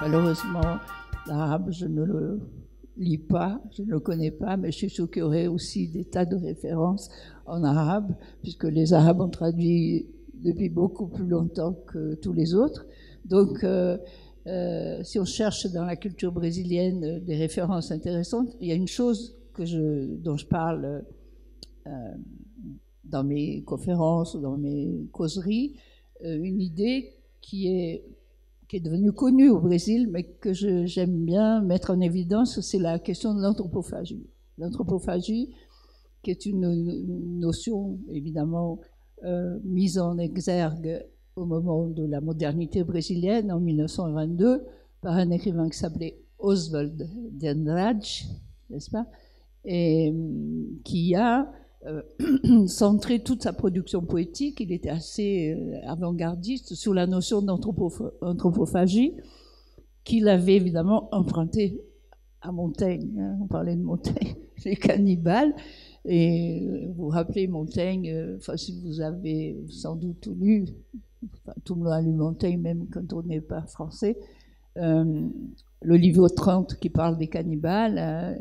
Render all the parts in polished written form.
Malheureusement, l'arabe, je ne le lis pas, je ne le connais pas, mais je suis sûre qu'il y aurait aussi des tas de références en arabe, puisque les Arabes ont traduit depuis beaucoup plus longtemps que tous les autres. Donc, si on cherche dans la culture brésilienne des références intéressantes, il y a une chose dont je parle dans mes conférences ou dans mes causeries, une idée qui est devenue connue au Brésil, mais que j'aime bien mettre en évidence, c'est la question de l'anthropophagie. L'anthropophagie, qui est une notion évidemment mise en exergue au moment de la modernité brésilienne, en 1922, par un écrivain qui s'appelait Oswald de Andrade, n'est-ce pas, et qui a centré toute sa production poétique. Il était assez avant-gardiste sur la notion d'anthropophagie, qu'il avait évidemment emprunté à Montaigne. Hein, on parlait de Montaigne, les cannibales. Et vous vous rappelez Montaigne, si vous avez sans doute lu, tout le monde a lu Montaigne, même quand on n'est pas français, le livre 30 qui parle des cannibales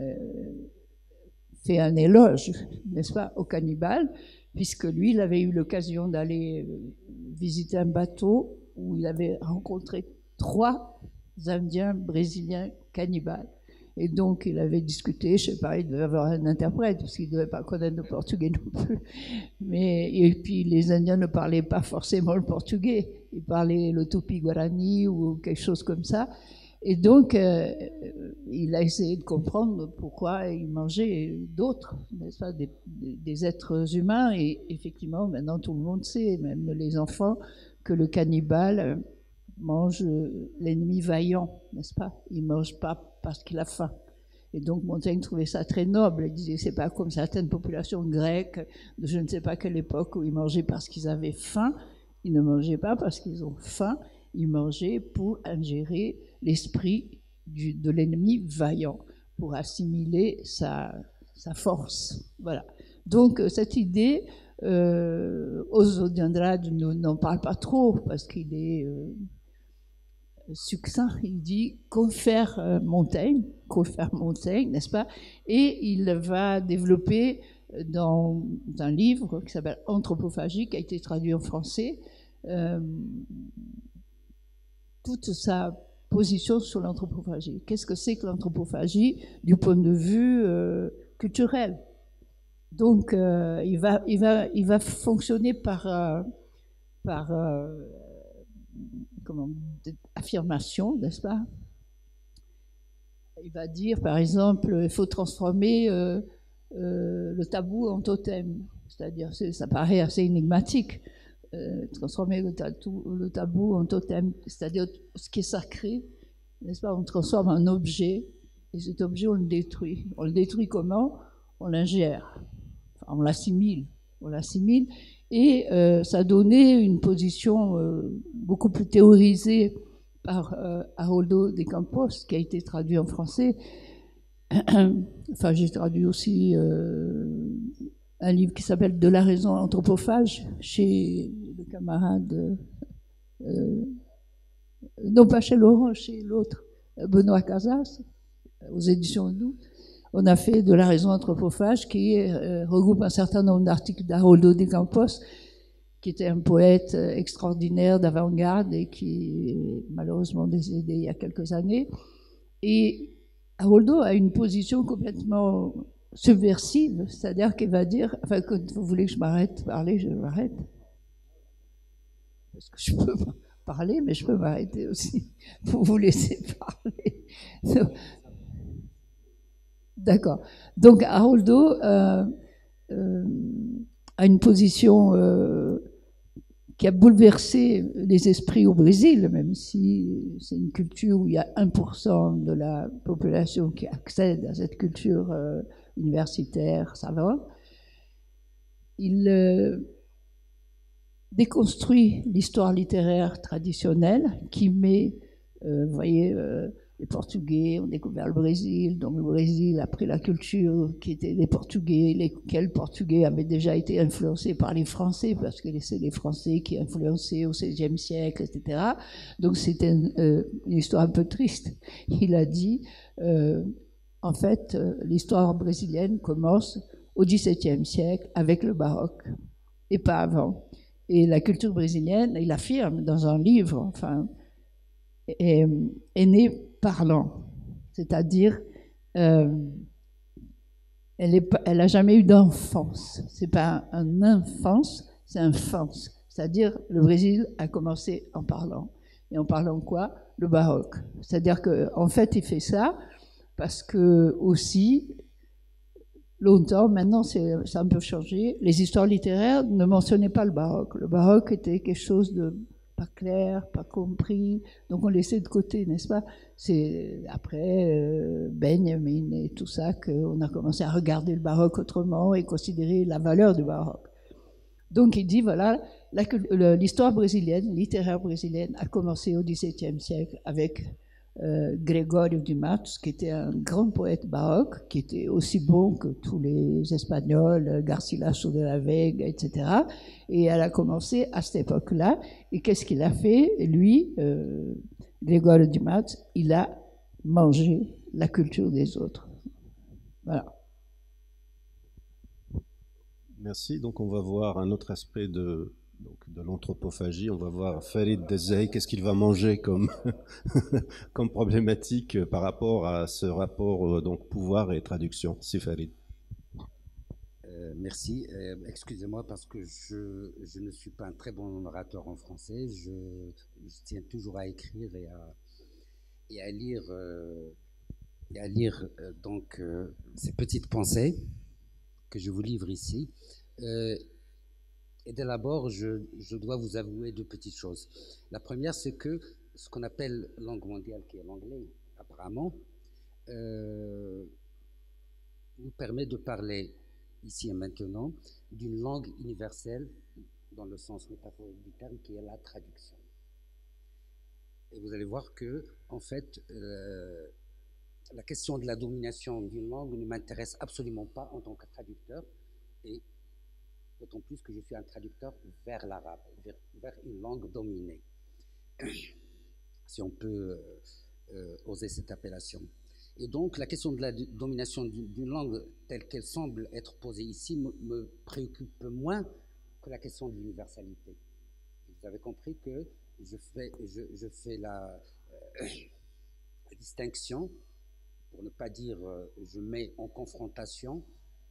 fait un éloge, n'est-ce pas, aux cannibales, puisque lui, il avait eu l'occasion d'aller visiter un bateau où il avait rencontré 3 Indiens brésiliens cannibales. Et donc, il avait discuté, je ne sais pas, il devait avoir un interprète, parce qu'il ne devait pas connaître le portugais non plus. Et puis, les Indiens ne parlaient pas forcément le portugais. Ils parlaient le tupi-guarani ou quelque chose comme ça. Et donc, il a essayé de comprendre pourquoi il mangeait d'autres, n'est-ce pas, des êtres humains. Et effectivement, maintenant, tout le monde sait, même les enfants, que le cannibale mange l'ennemi vaillant, n'est-ce pas? Il ne mange pas parce qu'il a faim. Et donc Montaigne trouvait ça très noble. Il disait, c'est pas comme certaines populations grecques de je ne sais pas quelle époque où ils mangeaient parce qu'ils avaient faim. Ils ne mangeaient pas parce qu'ils ont faim. Ils mangeaient pour ingérer l'esprit de l'ennemi vaillant, pour assimiler sa force. Voilà. Donc cette idée, Oswald de Andrade n'en parle pas trop parce qu'il est succinct. Il dit confère Montaigne, n'est-ce pas? Et il va développer dans un livre qui s'appelle Anthropophagie, qui a été traduit en français, toute sa position sur l'anthropophagie. Qu'est-ce que c'est que l'anthropophagie du point de vue culturel? Donc, il va fonctionner par affirmation, n'est-ce pas? Il va dire, par exemple, il faut transformer le tabou en totem. C'est-à-dire, ça paraît assez énigmatique. Transformer le tabou en totem, c'est-à-dire ce qui est sacré, n'est-ce pas? On transforme un objet, et cet objet, on le détruit. On le détruit comment? On l'ingère, enfin, on l'assimile, et ça donnait une position beaucoup plus théorisée par Haroldo de Campos, qui a été traduit en français. Enfin, j'ai traduit aussi un livre qui s'appelle De la raison anthropophage, chez le camarade, non pas chez Laurent, chez l'autre, Benoît Casas, aux éditions Nous. On a fait De la raison anthropophage qui regroupe un certain nombre d'articles d'Haroldo de Campos, qui était un poète extraordinaire d'avant-garde et qui est malheureusement décédé il y a quelques années. Et Haroldo a une position complètement subversive, c'est-à-dire qu'il va dire, enfin, quand vous voulez que je m'arrête de parler, je m'arrête. Parce que je peux parler, mais je peux m'arrêter aussi pour vous laisser parler. D'accord. Donc, Haroldo a une position qui a bouleversé les esprits au Brésil, même si c'est une culture où il y a 1% de la population qui accède à cette culture universitaire, savante. Il déconstruit l'histoire littéraire traditionnelle qui met, vous voyez, les Portugais ont découvert le Brésil, donc le Brésil a pris la culture qui était des Portugais, lesquels Portugais avaient déjà été influencés par les Français, parce que c'est les Français qui influençaient au XVIe siècle, etc. Donc c'était une histoire un peu triste. Il a dit, en fait, l'histoire brésilienne commence au XVIIe siècle avec le baroque, et pas avant. Et la culture brésilienne, il affirme dans un livre, enfin, est née parlant, c'est-à-dire elle n'a jamais eu d'enfance. C'est pas un enfance, c'est un fance. C'est-à-dire le Brésil a commencé en parlant. Et en parlant quoi? Le baroque. C'est-à-dire qu'en fait, il fait ça parce que aussi, longtemps, maintenant ça a un peu changé, les histoires littéraires ne mentionnaient pas le baroque. Le baroque était quelque chose de pas clair, pas compris, donc on laissait de côté, n'est-ce pas? C'est après Benjamin et tout ça qu'on a commencé à regarder le baroque autrement et considérer la valeur du baroque. Donc il dit, voilà, l'histoire brésilienne, littéraire brésilienne, a commencé au XVIIe siècle avec Gregório de Matos, qui était un grand poète baroque, qui était aussi bon que tous les Espagnols, Garcilaso de la Vega, etc. Et elle a commencé à cette époque-là. Et qu'est-ce qu'il a fait? Lui, Gregório de Matos, il a mangé la culture des autres. Voilà. Merci. Donc on va voir un autre aspect de l'anthropophagie. On va voir Farid Dezey, qu'est-ce qu'il va manger comme, comme problématique par rapport à ce rapport donc pouvoir et traduction. C'est Farid. Merci. Excusez-moi parce que je ne suis pas un très bon orateur en français. Je tiens toujours à écrire et à lire donc ces petites pensées que je vous livre ici. Et dès d'abord, je dois vous avouer deux petites choses. La première, c'est que ce qu'on appelle langue mondiale, qui est l'anglais, apparemment, nous permet de parler ici et maintenant d'une langue universelle, dans le sens métaphorique du terme, qui est la traduction. Et vous allez voir que, en fait, la question de la domination d'une langue ne m'intéresse absolument pas en tant que traducteur, et d'autant plus que je suis un traducteur vers l'arabe, vers une langue dominée, si on peut oser cette appellation. Et donc, la question de la domination d'une langue telle qu'elle semble être posée ici me préoccupe moins que la question de l'universalité. Vous avez compris que je fais la distinction, pour ne pas dire je mets en confrontation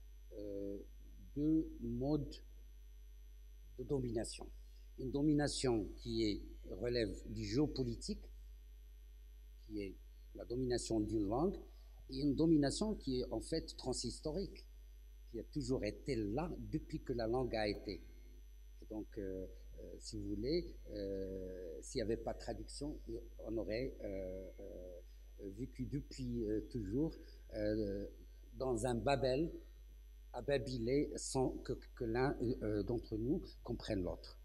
deux modes de domination. Une domination qui relève du géopolitique, qui est la domination d'une langue, et une domination qui est en fait transhistorique, qui a toujours été là depuis que la langue a été. Et donc, si vous voulez, s'il n'y avait pas de traduction, on aurait vécu depuis toujours dans un Babel, à babyler sans que l'un d'entre nous comprenne l'autre.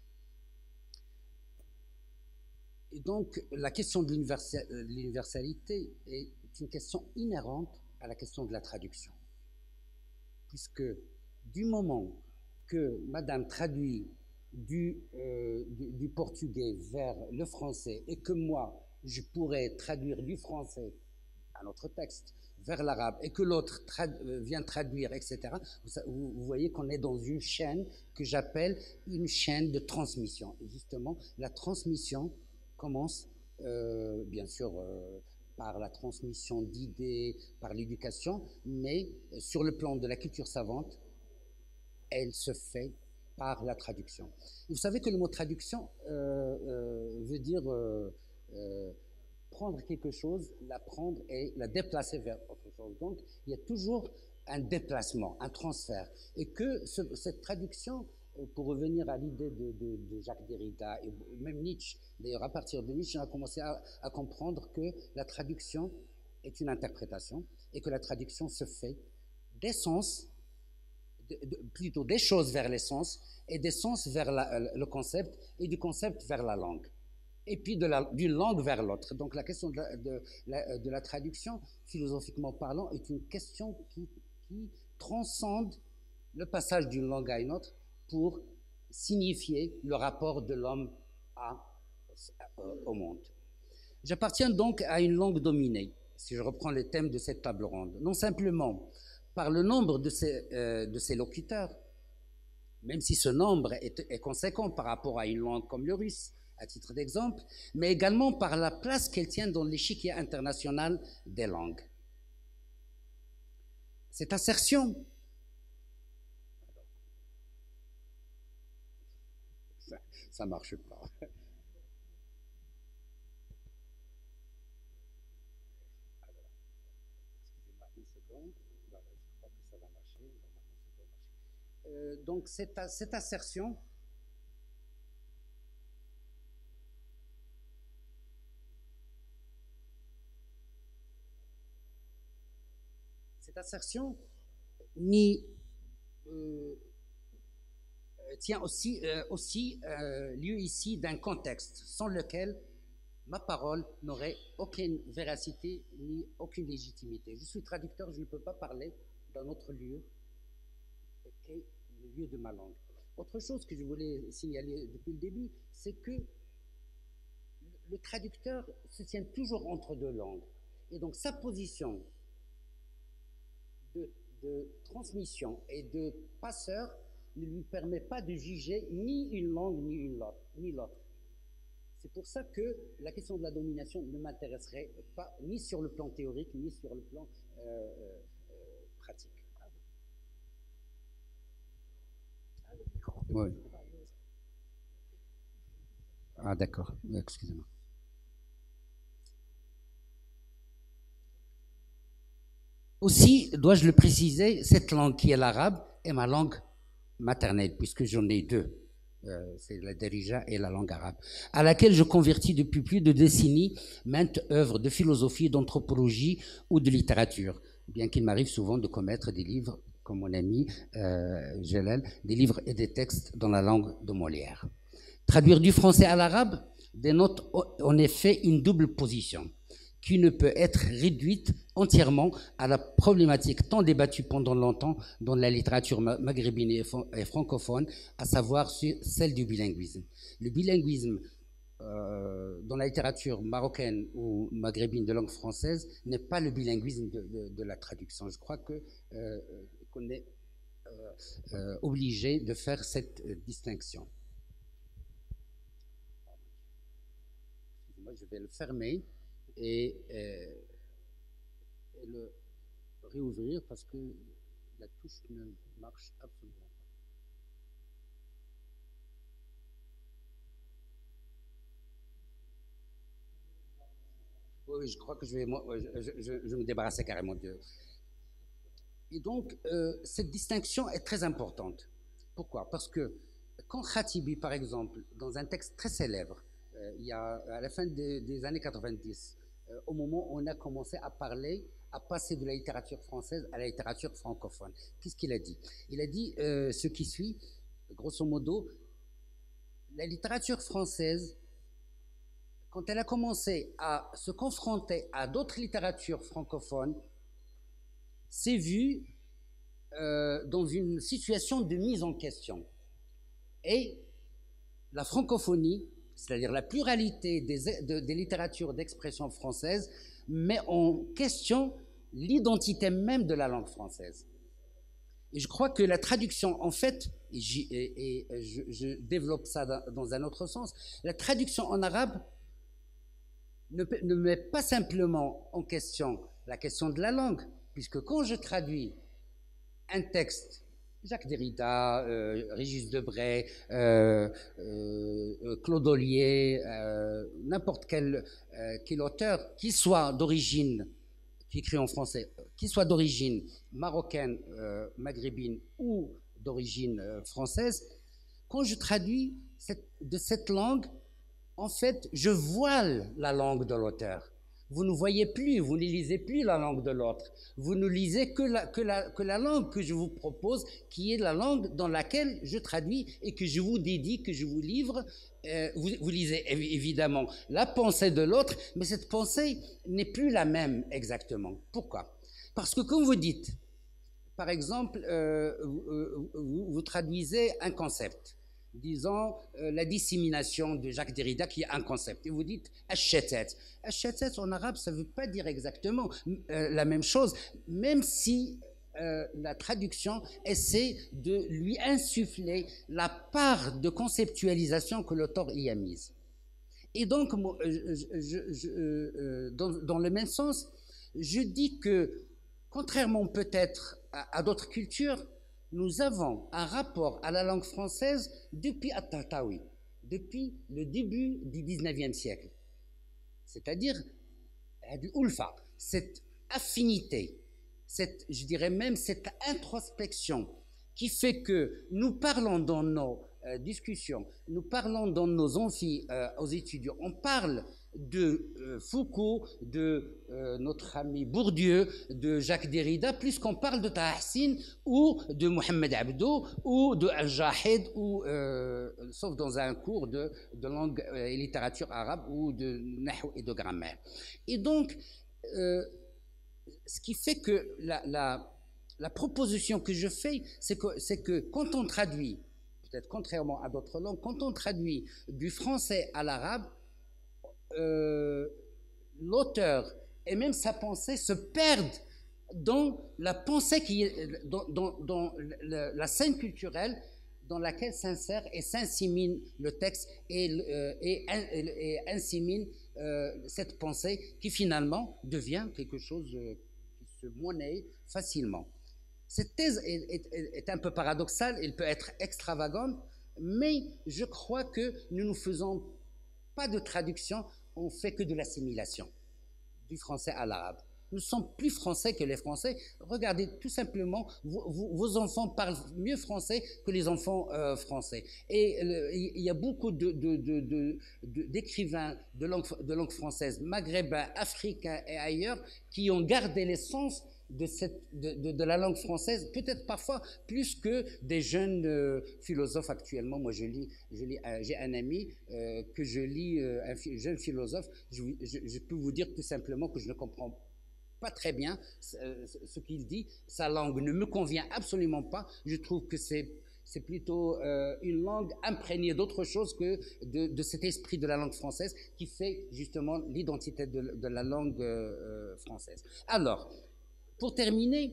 Et donc, la question de l'universalité est une question inhérente à la question de la traduction. Puisque du moment que Madame traduit du portugais vers le français et que moi, je pourrais traduire du français à notre texte vers l'arabe et que l'autre vient traduire, etc., vous voyez qu'on est dans une chaîne que j'appelle une chaîne de transmission. Et justement, la transmission commence, bien sûr, par la transmission d'idées, par l'éducation, mais sur le plan de la culture savante, elle se fait par la traduction. Vous savez que le mot traduction veut dire prendre quelque chose, la prendre et la déplacer vers autre chose. Donc, il y a toujours un déplacement, un transfert. Et que cette traduction, pour revenir à l'idée de Jacques Derrida et même Nietzsche, d'ailleurs à partir de Nietzsche, on a commencé à comprendre que la traduction est une interprétation et que la traduction se fait des sens, plutôt des choses vers les sens et des sens vers le concept et du concept vers la langue. et puis d'une langue vers l'autre. Donc la question de la traduction, philosophiquement parlant, est une question qui transcende le passage d'une langue à une autre pour signifier le rapport de l'homme au monde. J'appartiens donc à une langue dominée, si je reprends les thèmes de cette table ronde, non simplement par le nombre de ses locuteurs, même si ce nombre est conséquent par rapport à une langue comme le russe, à titre d'exemple, mais également par la place qu'elle tient dans l'échiquier international des langues. Cette assertion, ça ne marche pas. Donc cette assertion tient aussi lieu ici d'un contexte sans lequel ma parole n'aurait aucune véracité ni aucune légitimité. Je suis traducteur, je ne peux pas parler d'un autre lieu qu'est le lieu de ma langue. Autre chose que je voulais signaler depuis le début, c'est que le traducteur se tient toujours entre deux langues. Et donc sa position de transmission et de passeur ne lui permet pas de juger ni une langue ni l'autre. C'est pour ça que la question de la domination ne m'intéresserait pas ni sur le plan théorique ni sur le plan pratique. Oui. Ah d'accord, excusez-moi. Aussi, dois-je le préciser, cette langue qui est l'arabe est ma langue maternelle, puisque j'en ai deux. C'est la Darija et la langue arabe, à laquelle je convertis depuis plus de décennies maintes œuvres de philosophie, d'anthropologie ou de littérature, bien qu'il m'arrive souvent de commettre des livres, comme mon ami Jalal, des livres et des textes dans la langue de Molière. Traduire du français à l'arabe dénote en effet une double position, qui ne peut être réduite entièrement à la problématique tant débattue pendant longtemps dans la littérature maghrébine et francophone, à savoir celle du bilinguisme. Le bilinguisme dans la littérature marocaine ou maghrébine de langue française n'est pas le bilinguisme de la traduction. Je crois qu'on est obligé de faire cette distinction. Moi, je vais le fermer et le réouvrir parce que la touche ne marche absolument pas. Oui, je crois que je me débarrasser carrément de... Et donc, cette distinction est très importante. Pourquoi? Parce que quand Khatibi, par exemple, dans un texte très célèbre, il y a, à la fin des années 90, au moment où on a commencé à passer de la littérature française à la littérature francophone. Qu'est-ce qu'il a dit? Il a dit ce qui suit, grosso modo, la littérature française, quand elle a commencé à se confronter à d'autres littératures francophones, s'est vue dans une situation de mise en question. Et la francophonie, c'est-à-dire la pluralité des littératures d'expression française, met en question l'identité même de la langue française. Et je crois que la traduction, en fait, je développe ça dans un autre sens, la traduction en arabe ne met pas simplement en question la question de la langue, puisque quand je traduis un texte, Jacques Derrida, Régis Debray, Claude Ollier, n'importe quel auteur, qui soit d'origine, qui écrit en français, qui soit d'origine marocaine, maghrébine ou d'origine française, quand je traduis de cette langue, en fait, je voile la langue de l'auteur. Vous ne voyez plus, vous ne lisez plus la langue de l'autre. Vous ne lisez que la langue que je vous propose, qui est la langue dans laquelle je traduis et que je vous dédie, que je vous livre. Vous lisez évidemment la pensée de l'autre, mais cette pensée n'est plus la même exactement. Pourquoi? Parce que quand vous dites, par exemple, vous traduisez un concept, disons la dissémination de Jacques Derrida, qui est un concept, et vous dites ash-shatat. Ash-shatat en arabe, ça ne veut pas dire exactement la même chose, même si la traduction essaie de lui insuffler la part de conceptualisation que l'auteur y a mise. Et donc, dans le même sens, je dis que, contrairement peut-être à d'autres cultures, nous avons un rapport à la langue française depuis At-Tahtawi, depuis le début du 19e siècle. C'est-à-dire, du ulfa, cette affinité, je dirais même cette introspection qui fait que nous parlons dans nos discussions, nous parlons dans nos amphis aux étudiants, on parle de Foucault, de notre ami Bourdieu, de Jacques Derrida, plus qu'on parle de Taha Hassin ou de Mohamed Abdo ou de Al-Jahid, sauf dans un cours de langue et littérature arabe ou de nahou et de grammaire. Et donc, ce qui fait que la proposition que je fais, c'est que quand on traduit, peut-être contrairement à d'autres langues, quand on traduit du français à l'arabe, l'auteur et même sa pensée se perdent dans la pensée qui est dans la scène culturelle dans laquelle s'insère et s'insémine le texte et insémine cette pensée qui finalement devient quelque chose qui se monnaie facilement. Cette thèse est un peu paradoxale, elle peut être extravagante, mais je crois que nous ne faisons pas de traduction, on fait que de l'assimilation du français à l'arabe. Nous sommes plus français que les Français. Regardez, tout simplement, vos enfants parlent mieux français que les enfants français. Et il y a beaucoup d'écrivains de langue française, maghrébins, africains et ailleurs, qui ont gardé l'essence de la langue française, peut-être parfois plus que des jeunes philosophes actuellement. Moi, j'ai un ami que je lis, un jeune philosophe. Je peux vous dire tout simplement que je ne comprends pas très bien ce qu'il dit. Sa langue ne me convient absolument pas. Je trouve que c'est plutôt une langue imprégnée d'autre chose que de cet esprit de la langue française qui fait justement l'identité de la langue française. Alors, pour terminer,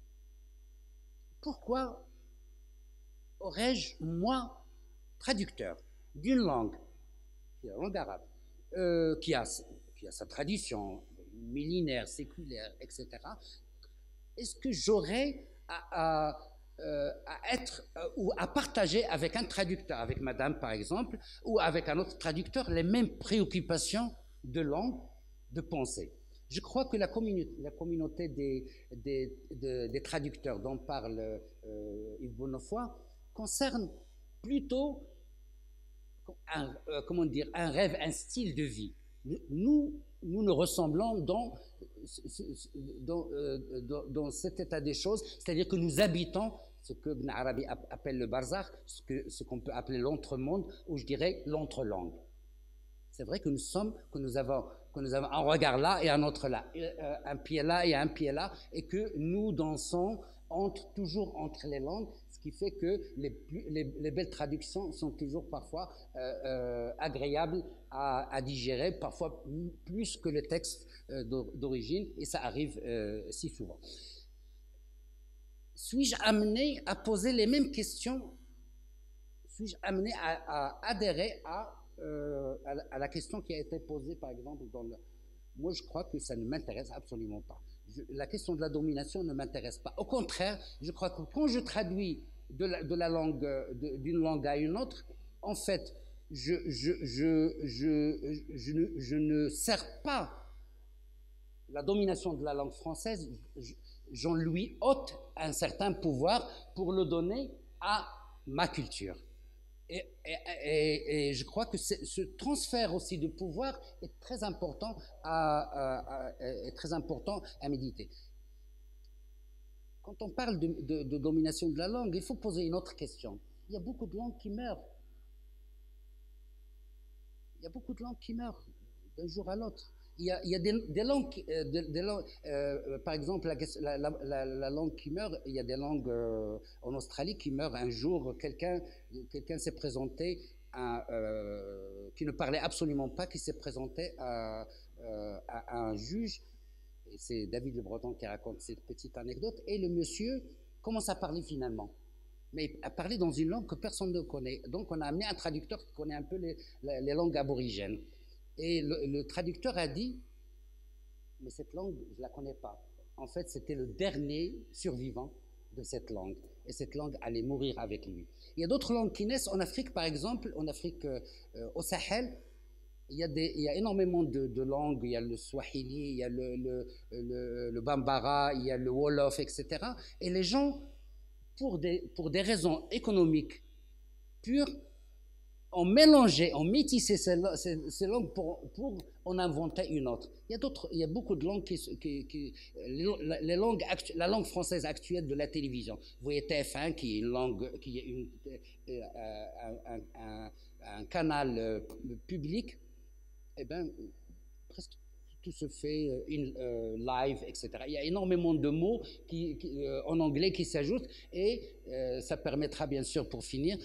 pourquoi aurais-je, moi, traducteur d'une langue, qui est la langue arabe, qui a sa tradition millénaire, séculaire, etc., est-ce que j'aurais à être ou à partager avec un traducteur, avec madame par exemple, ou avec un autre traducteur, les mêmes préoccupations de langue, de pensée? Je crois que la communauté des traducteurs dont parle Yves Bonnefoy concerne plutôt un rêve, un style de vie. Nous nous ressemblons dans cet état des choses, c'est-à-dire que nous habitons ce que Ibn Arabi appelle le barzakh, ce qu'on peut appeler l'entremonde, ou je dirais l'entrelangue. C'est vrai que nous avons un regard là et un autre là, un pied là et un pied là, et que nous dansons toujours entre les langues, ce qui fait que les belles traductions sont toujours parfois agréables à digérer, parfois plus que le texte d'origine, et ça arrive si souvent. Suis-je amené à poser les mêmes questions? Suis-je amené à adhérer à la question qui a été posée, par exemple, moi, je crois que ça ne m'intéresse absolument pas. La question de la domination ne m'intéresse pas. Au contraire, je crois que quand je traduis d'une langue à une autre, en fait, je ne sers pas la domination de la langue française, j'en lui ôte un certain pouvoir pour le donner à ma culture. Et je crois que ce transfert aussi de pouvoir est très important est très important à méditer. Quand on parle de domination de la langue, il faut poser une autre question. Il y a beaucoup de langues qui meurent. Il y a beaucoup de langues qui meurent d'un jour à l'autre. Il y a des langues, par exemple, la langue qui meurt, il y a des langues en Australie qui meurent un jour. Quelqu'un s'est présenté, qui ne parlait absolument pas, qui s'est présenté à un juge. C'est David Le Breton qui raconte cette petite anecdote. Et le monsieur commence à parler finalement. Mais à parler dans une langue que personne ne connaît. Donc on a amené un traducteur qui connaît un peu les langues aborigènes. Et le traducteur a dit, mais cette langue, je ne la connais pas. En fait, c'était le dernier survivant de cette langue. Et cette langue allait mourir avec lui. Il y a d'autres langues qui naissent en Afrique, par exemple, en Afrique, au Sahel. Il y a énormément de langues. Il y a le Swahili, il y a le Bambara, il y a le Wolof, etc. Et les gens, pour des raisons économiques pures, ont mélangé, ont métissé ces langues pour en inventer une autre. Il y a beaucoup de langues la langue française actuelle de la télévision. Vous voyez TF1 qui est une langue, qui est un canal public. Eh bien, presque tout se fait live, etc. Il y a énormément de mots en anglais qui s'ajoutent et ça permettra bien sûr, pour finir,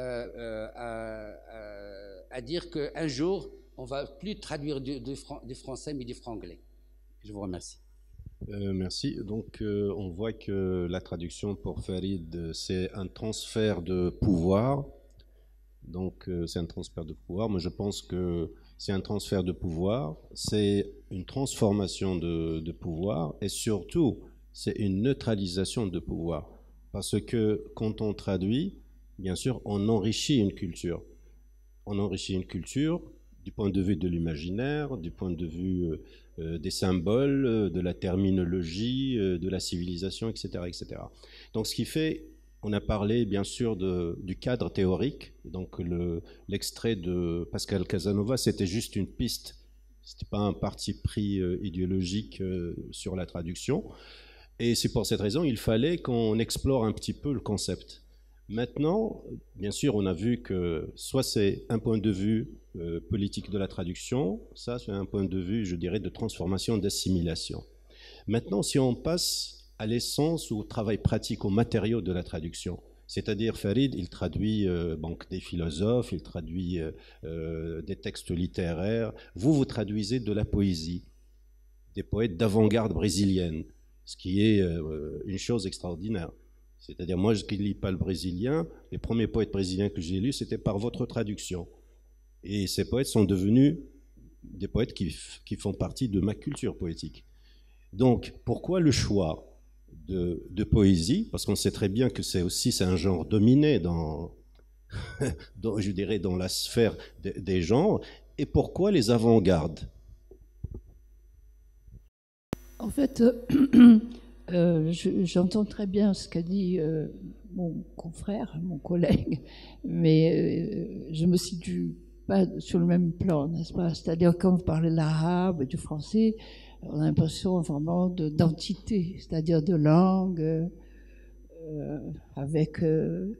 à dire qu'un jour, on ne va plus traduire du français, mais du franglais. Je vous remercie. Merci. Donc, on voit que la traduction pour Farid, c'est un transfert de pouvoir. Donc, c'est un transfert de pouvoir. Moi, je pense que c'est un transfert de pouvoir, c'est une transformation de pouvoir et surtout, c'est une neutralisation de pouvoir. Parce que quand on traduit, bien sûr, on enrichit une culture. On enrichit une culture du point de vue de l'imaginaire, du point de vue des symboles, de la terminologie, de la civilisation, etc., etc. Donc, ce qui fait... On a parlé bien sûr du cadre théorique, donc l'extrait de Pascal Casanova, c'était juste une piste, c'était pas un parti pris idéologique sur la traduction, et c'est pour cette raison il fallait qu'on explore un petit peu le concept. Maintenant, bien sûr, on a vu que soit c'est un point de vue politique de la traduction, ça c'est un point de vue, je dirais, de transformation, d'assimilation. Maintenant, si on passe à l'essence ou au travail pratique, aux matériaux de la traduction. C'est-à-dire, Farid, il traduit des philosophes, il traduit des textes littéraires. Vous traduisez de la poésie, des poètes d'avant-garde brésilienne, ce qui est une chose extraordinaire. C'est-à-dire, moi, qui ne lis pas le brésilien, les premiers poètes brésiliens que j'ai lus, c'était par votre traduction. Et ces poètes sont devenus des poètes qui font partie de ma culture poétique. Donc, pourquoi le choix de poésie, parce qu'on sait très bien que c'est un genre dominé je dirais, dans la sphère des genres, et pourquoi les avant-gardes? En fait, j'entends très bien ce qu'a dit mon confrère, mon collègue, mais je me situe pas sur le même plan, n'est-ce pas? C'est-à-dire, quand vous parlez de l'arabe et du français, on a l'impression vraiment d'entité, c'est-à-dire de langue, avec une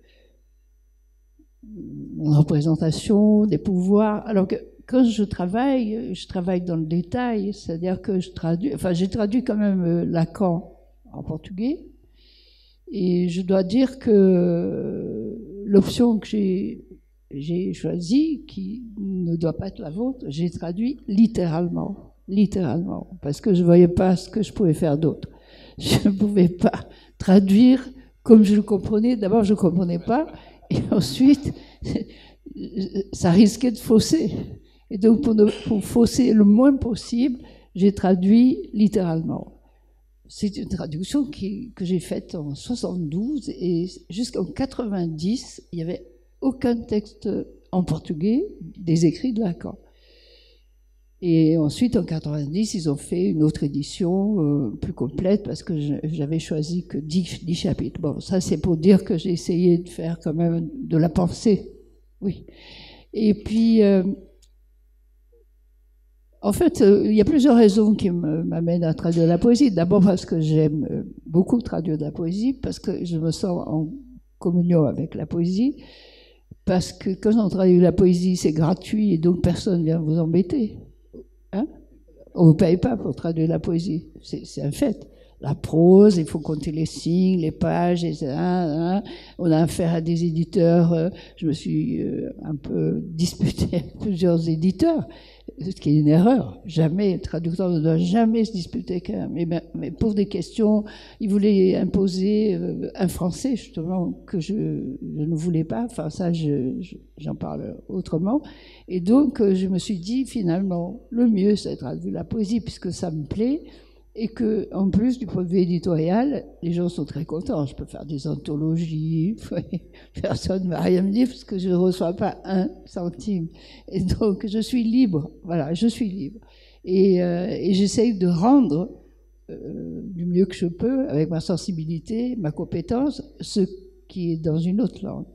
représentation des pouvoirs. Alors que quand je travaille dans le détail, c'est-à-dire que j'ai traduit quand même Lacan en portugais, et je dois dire que l'option que j'ai choisie, qui ne doit pas être la vôtre, j'ai traduit littéralement, parce que je ne voyais pas ce que je pouvais faire d'autre. Je ne pouvais pas traduire comme je le comprenais. D'abord, je ne comprenais pas, et ensuite, ça risquait de fausser. Et donc, pour fausser le moins possible, j'ai traduit littéralement. C'est une traduction que j'ai faite en 72, et jusqu'en 90, il n'y avait aucun texte en portugais des écrits de Lacan. Et ensuite, en 90, ils ont fait une autre édition plus complète, parce que j'avais choisi que 10 chapitres. Bon, ça c'est pour dire que j'ai essayé de faire quand même de la pensée Oui. Et puis, en fait, il y a plusieurs raisons qui m'amènent à traduire la poésie. D'abord parce que j'aime beaucoup traduire de la poésie, parce que je me sens en communion avec la poésie, parce que quand on traduit la poésie, c'est gratuit et donc personne ne vient vous embêter. Hein? On ne vous paye pas pour traduire la poésie, c'est un fait. La prose, il faut compter les signes, les pages, etc. On a affaire à des éditeurs. Je me suis un peu disputé avec plusieurs éditeurs, ce qui est une erreur. Jamais, le traducteur ne doit jamais se disputer avec un. Mais pour des questions, ils voulaient imposer un français, justement, que je ne voulais pas. Enfin, ça, j'en parle autrement. Et donc, je me suis dit, finalement, le mieux, c'est de traduire la poésie, puisque ça me plaît. Et que, en plus, du point de vue éditorial, les gens sont très contents. Je peux faire des anthologies, personne ne va rien me dire parce que je ne reçois pas un centime. Et donc, je suis libre. Voilà, je suis libre. Et j'essaye de rendre du mieux que je peux, avec ma sensibilité, ma compétence, ce qui est dans une autre langue.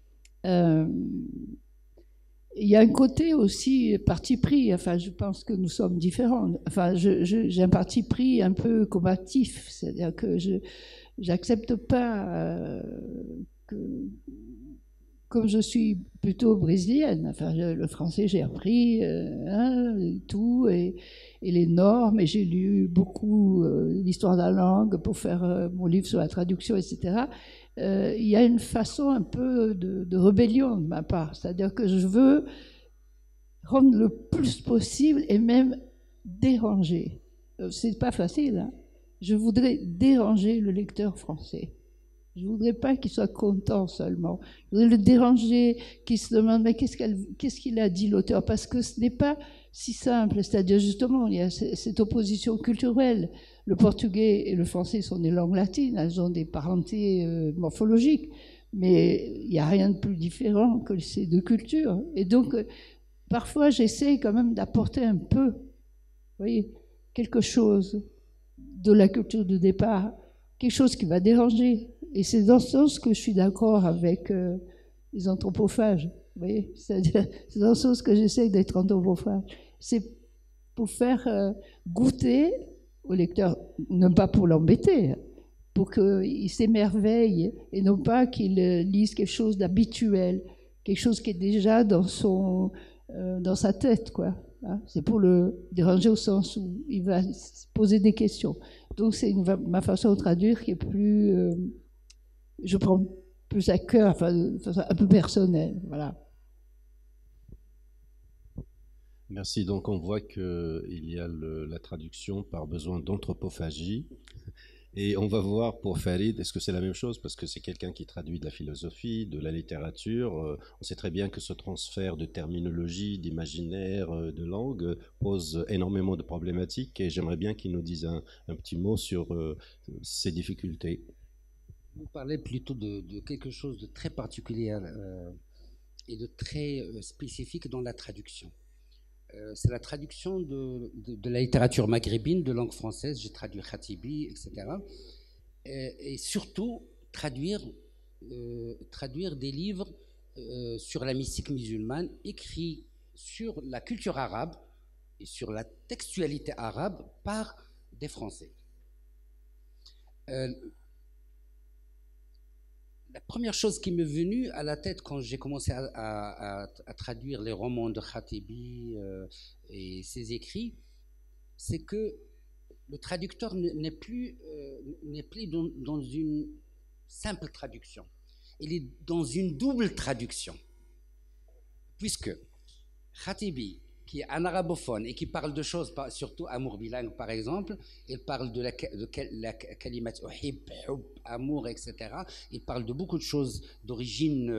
Il y a un côté aussi parti pris, enfin je pense que nous sommes différents, enfin j'ai un parti pris un peu combatif, c'est-à-dire que je n'accepte pas que, comme je suis plutôt brésilienne, enfin le français j'ai appris tout et les normes, et j'ai lu beaucoup l'histoire de la langue pour faire mon livre sur la traduction, etc. Il y a une façon un peu de rébellion de ma part, c'est-à-dire que je veux rendre le plus possible et même déranger. C'est pas facile, hein. Je voudrais déranger le lecteur français. Je voudrais pas qu'il soit content seulement. Je voudrais le déranger, qu'il se demande mais qu'est-ce qu'il a dit l'auteur, parce que ce n'est pas si simple. C'est-à-dire justement, il y a cette opposition culturelle. Le portugais et le français sont des langues latines, elles ont des parentés morphologiques, mais il n'y a rien de plus différent que ces deux cultures. Et donc, parfois, j'essaie quand même d'apporter un peu, vous voyez, quelque chose de la culture de départ, quelque chose qui va déranger. Et c'est dans ce sens que je suis d'accord avec les anthropophages, vous voyez, c'est-à-dire, c'est dans ce sens que j'essaie d'être anthropophage. C'est pour faire goûter au lecteur, non pas pour l'embêter, pour qu'il s'émerveille et non pas qu'il lise quelque chose d'habituel, quelque chose qui est déjà dans sa tête, quoi. Hein, c'est pour le déranger au sens où il va se poser des questions. Donc c'est ma façon de traduire qui est plus, je prends plus à cœur, enfin, de façon un peu personnelle, voilà. Merci. Donc on voit qu'il y a la traduction par besoin d'anthropophagie. Et on va voir pour Farid, est-ce que c'est la même chose? Parce que c'est quelqu'un qui traduit de la philosophie, de la littérature. On sait très bien que ce transfert de terminologie, d'imaginaire, de langue pose énormément de problématiques. Et j'aimerais bien qu'il nous dise un petit mot sur ces difficultés. Vous parlez plutôt de quelque chose de très particulier et de très spécifique dans la traduction. C'est la traduction de la littérature maghrébine, de langue française. J'ai traduit Khatibi, etc. Et surtout, traduire des livres sur la mystique musulmane, écrits sur la culture arabe et sur la textualité arabe par des Français. La première chose qui m'est venue à la tête quand j'ai commencé à traduire les romans de Khatibi et ses écrits, c'est que le traducteur n'est plus dans une simple traduction. Il est dans une double traduction. Puisque Khatibi, qui est un arabophone et qui parle de choses, surtout amour bilingue par exemple, il parle de la kalimat uhib, hub, amour, etc. Il parle de beaucoup de choses d'origine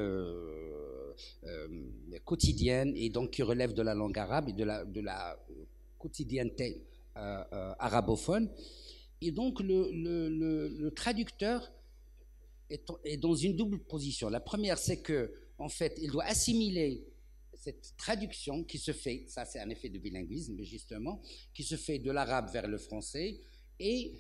quotidienne et donc qui relèvent de la langue arabe et de la quotidienneté arabophone. Et donc le traducteur est dans une double position. La première, c'est que en fait, il doit assimiler cette traduction qui se fait, ça c'est un effet de bilinguisme justement, qui se fait de l'arabe vers le français et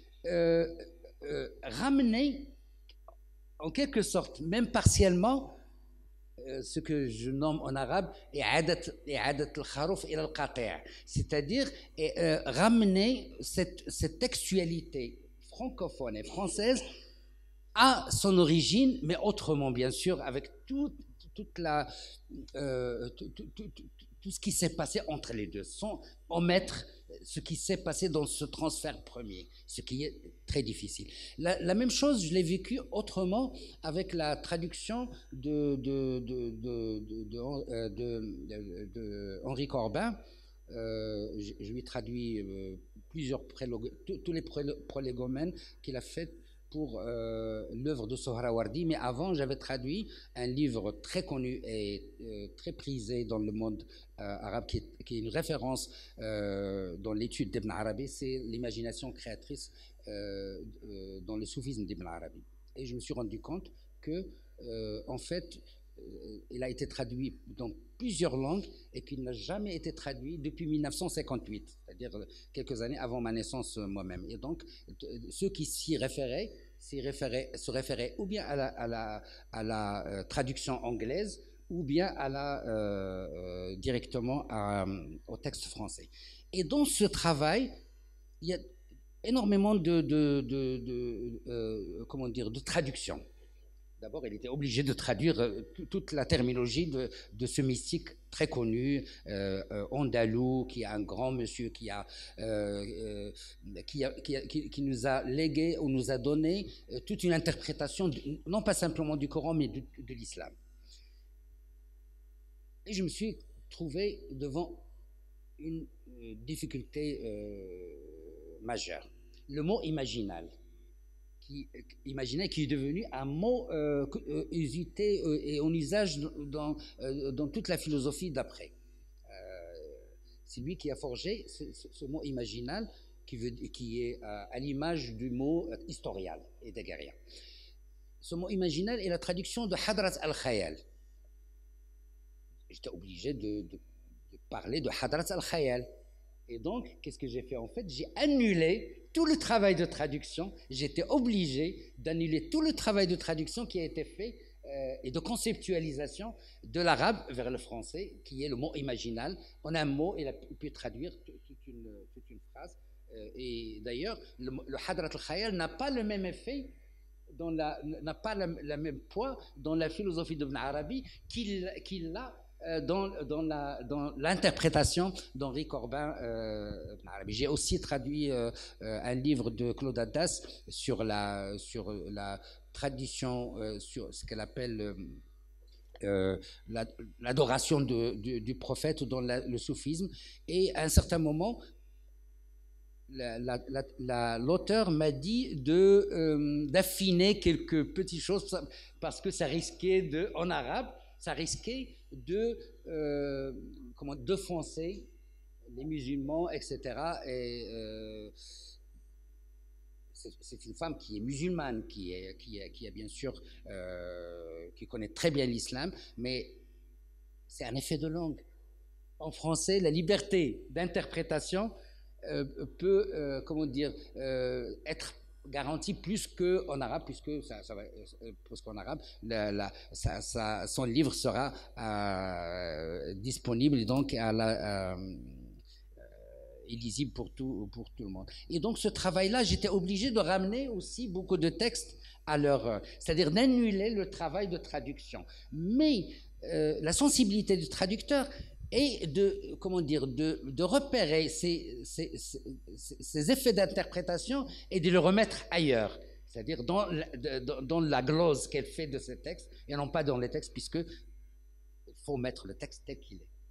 ramener en quelque sorte, même partiellement, ce que je nomme en arabe i'adat al-kharouf ila al-qati', c'est-à-dire ramener cette textualité francophone et française à son origine, mais autrement bien sûr, avec tout ce qui s'est passé entre les deux, sans omettre ce qui s'est passé dans ce transfert premier, ce qui est très difficile. La même chose, je l'ai vécu autrement avec la traduction de Henri Corbin. Je lui ai traduit tous les prolégomènes qu'il a fait pour l'œuvre de Sohrawardi, mais avant j'avais traduit un livre très connu et très prisé dans le monde arabe, qui est une référence dans l'étude d'Ibn Arabi, c'est l'imagination créatrice dans le soufisme d'Ibn Arabi. Et je me suis rendu compte que en fait il a été traduit dans plusieurs langues et qu'il n'a jamais été traduit depuis 1958, c'est-à-dire quelques années avant ma naissance moi-même. Et donc, ceux qui s'y référaient se référaient ou bien à la traduction anglaise ou bien directement au texte français. Et dans ce travail, il y a énormément de traduction. D'abord, il était obligé de traduire toute la terminologie de ce mystique très connu, andalou, qui est un grand monsieur qui nous a légué ou nous a donné toute une interprétation, non pas simplement du Coran, mais de l'islam. Et je me suis trouvé devant une difficulté majeure. Le mot imaginal. Imaginez, qui est devenu un mot usité et en usage dans toute la philosophie d'après. C'est lui qui a forgé ce mot imaginal qui est à l'image du mot historial et daguerréen. Ce mot imaginal est la traduction de Hadrat al-Khayal. J'étais obligé de parler de Hadrat al-Khayal. Et donc, qu'est-ce que j'ai fait en fait? J'ai annulé tout le travail de traduction. J'étais obligé d'annuler tout le travail de traduction qui a été fait et de conceptualisation de l'arabe vers le français, qui est le mot imaginal. En un mot, il a pu traduire toute une phrase. Et d'ailleurs, le Hadrat al-Khayal n'a pas le même effet, n'a pas le même poids dans la philosophie d'Ibn Arabi qu'il l'a dans l'interprétation d'Henri Corbin. J'ai aussi traduit un livre de Claude Hadas sur la tradition, sur ce qu'elle appelle l'adoration du prophète dans le soufisme. Et à un certain moment, l'auteur m'a dit d'affiner quelques petites choses parce que ça risquait en arabe, ça risquait d'offenser les musulmans, etc. Et c'est une femme qui est musulmane, qui a bien sûr, qui connaît très bien l'islam, mais c'est un effet de langue. En français, la liberté d'interprétation peut, être garantie plus qu'en arabe, puisque qu'en arabe, son livre sera disponible, donc illisible pour tout le monde. Et donc ce travail-là, j'étais obligé de ramener aussi beaucoup de textes à leur, c'est-à-dire d'annuler le travail de traduction. Mais la sensibilité du traducteur est de repérer ces effets d'interprétation et de le remettre ailleurs, c'est-à-dire dans la glose qu'elle fait de ces textes, et non pas dans les textes, puisqu'il faut mettre le texte tel qu'il est.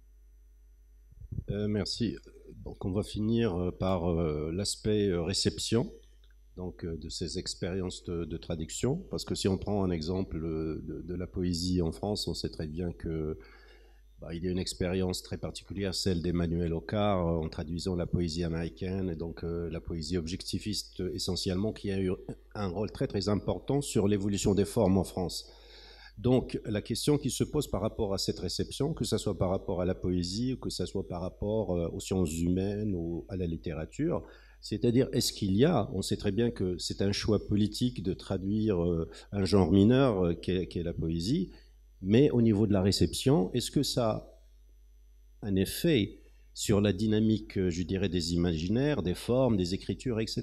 Merci. Donc on va finir par l'aspect réception de ces expériences de traduction, parce que si on prend un exemple de la poésie en France, on sait très bien que il y a une expérience très particulière, celle d'Emmanuel Ocar, en traduisant la poésie américaine, et donc la poésie objectiviste essentiellement, qui a eu un rôle très très important sur l'évolution des formes en France. Donc la question qui se pose par rapport à cette réception, que ce soit par rapport à la poésie, ou que ce soit par rapport aux sciences humaines ou à la littérature, c'est-à-dire est-ce qu'il y a, on sait très bien que c'est un choix politique de traduire un genre mineur qui est la poésie, Mais au niveau de la réception, est-ce que ça a un effet sur la dynamique, je dirais, des imaginaires, des formes, des écritures, etc. ?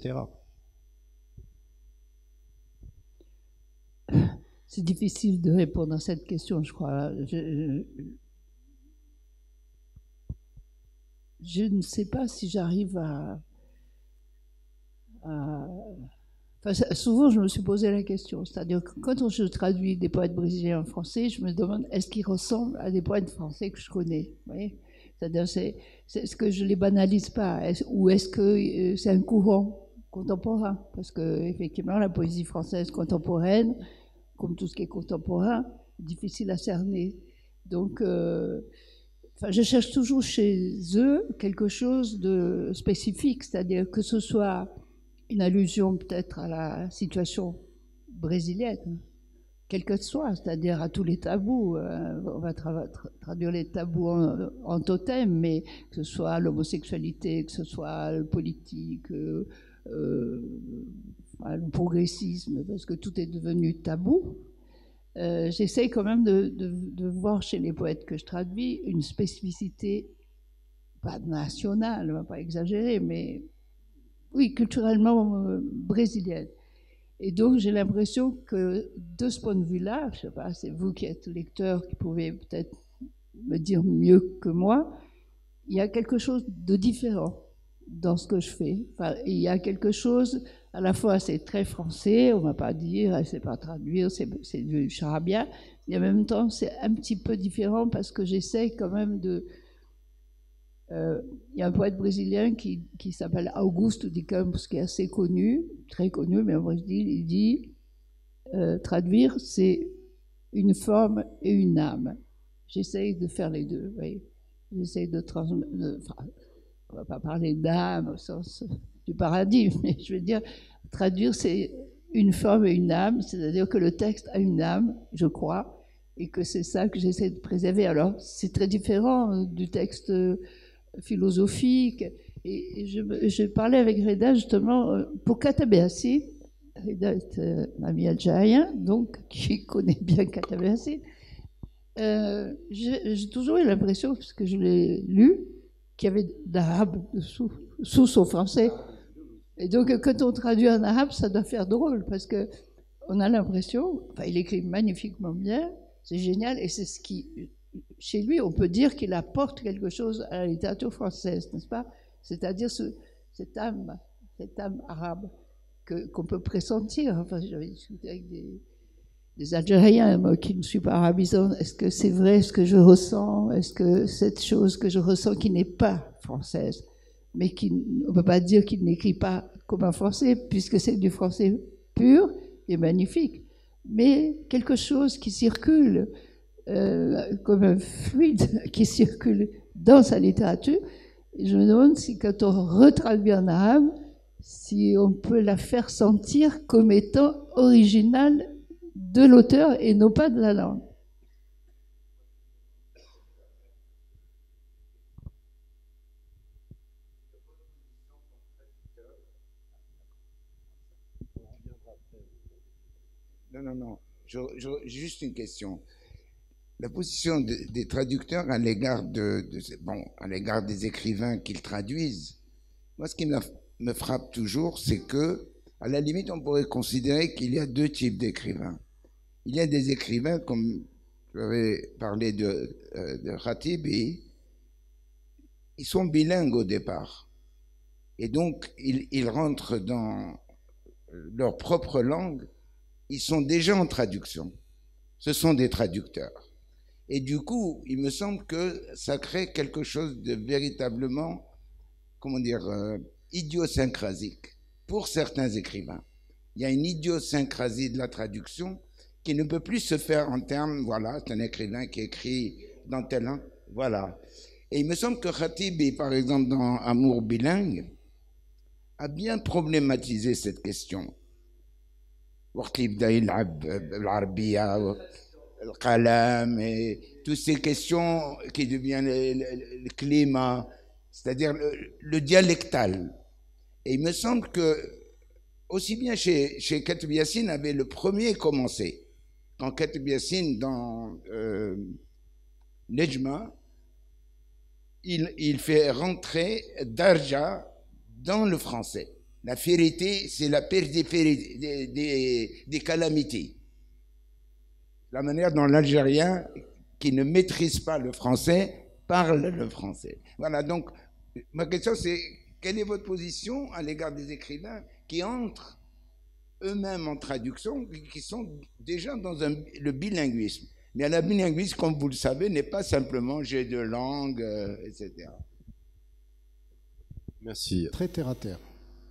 C'est difficile de répondre à cette question, je crois. Je ne sais pas si j'arrive à... Enfin, souvent, je me suis posé la question. C'est-à-dire que quand je traduis des poètes brésiliens en français, je me demande est-ce qu'ils ressemblent à des poètes français que je connais. Vous voyez ? C'est-à-dire, est-ce que je ne les banalise pas ou est-ce que c'est un courant contemporain ? Parce qu'effectivement, la poésie française contemporaine, comme tout ce qui est contemporain, difficile à cerner. Donc, je cherche toujours chez eux quelque chose de spécifique, c'est-à-dire que ce soit une allusion peut-être à la situation brésilienne, quelle que soit, c'est-à-dire à tous les tabous. On va traduire les tabous en totem, mais que ce soit l'homosexualité, que ce soit le politique, le progressisme, parce que tout est devenu tabou. J'essaie quand même de voir chez les poètes que je traduis une spécificité, pas nationale, on ne va pas exagérer, mais oui, culturellement brésilienne. Et donc j'ai l'impression que de ce point de vue-là, je ne sais pas, c'est vous qui êtes lecteur qui pouvez peut-être me dire mieux que moi, il y a quelque chose de différent dans ce que je fais. Enfin, il y a quelque chose, à la fois c'est très français, on ne va pas dire, c'est pas traduire, c'est du charabia, et en même temps c'est un petit peu différent parce que j'essaie quand même de... Il y a un poète brésilien qui s'appelle Augusto de Campos, qui est assez connu, très connu, mais au Brésil, il dit traduire, c'est une forme et une âme. J'essaye de faire les deux, oui. J'essaye de transmettre. Enfin, on ne va pas parler d'âme au sens du paradis, mais je veux dire, traduire, c'est une forme et une âme, c'est-à-dire que le texte a une âme, je crois, et que c'est ça que j'essaie de préserver. Alors, c'est très différent du texte philosophique. Et je parlais avec Reda justement pour Katabeassi. Reda est un ami algérien, donc qui connaît bien Katabeassi. J'ai toujours eu l'impression, parce que je l'ai lu, qu'il y avait d'arabe sous son français. Et donc quand on traduit en arabe, ça doit faire drôle, parce que on a l'impression, enfin il écrit magnifiquement bien, c'est génial, et c'est ce qui... Chez lui, on peut dire qu'il apporte quelque chose à la littérature française, n'est-ce pas ? C'est-à-dire cette âme arabe qu'on peut pressentir. Enfin, j'avais discuté avec des Algériens, moi qui ne suis pas arabisante. Est-ce que c'est vrai ce que je ressens ? Est-ce que cette chose que je ressens qui n'est pas française, mais on ne peut pas dire qu'il n'écrit pas comme un français, puisque c'est du français pur et magnifique, mais quelque chose qui circule, comme un fluide qui circule dans sa littérature. Et je me demande si quand on retraduit en arabe, si on peut la faire sentir comme étant originale de l'auteur et non pas de la langue. Non. Juste une question. La position des traducteurs à l'égard à l'égard des écrivains qu'ils traduisent, moi ce qui me frappe toujours, c'est que, à la limite, on pourrait considérer qu'il y a deux types d'écrivains. Il y a des écrivains, comme j'avais parlé de Khatibi, ils sont bilingues au départ. Et donc, ils rentrent dans leur propre langue, ils sont déjà en traduction. Ce sont des traducteurs. Et du coup, il me semble que ça crée quelque chose de véritablement, idiosyncrasique pour certains écrivains. Il y a une idiosyncrasie de la traduction qui ne peut plus se faire en termes, voilà, c'est un écrivain qui écrit dans tel langue, voilà. Et il me semble que Khatibi, par exemple, dans Amour bilingue, a bien problématisé cette question. Et toutes ces questions qui deviennent le climat, c'est-à-dire le dialectal. Et il me semble que, aussi bien chez Katabeassi avait le premier commencé, quand Khatib Yassine, dans Nejma, il fait rentrer Darja dans le français. La vérité, c'est la pire des calamités. La manière dont l'Algérien, qui ne maîtrise pas le français, parle le français. Voilà, donc, ma question c'est, quelle est votre position à l'égard des écrivains qui entrent eux-mêmes en traduction, qui sont déjà dans le bilinguisme? Mais le bilinguisme, comme vous le savez, n'est pas simplement jeu de langue, etc. Merci. Très terre à terre.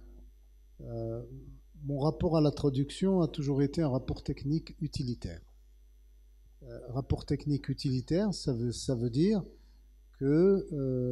Mon rapport à la traduction a toujours été un rapport technique utilitaire. Rapport technique utilitaire, ça veut dire que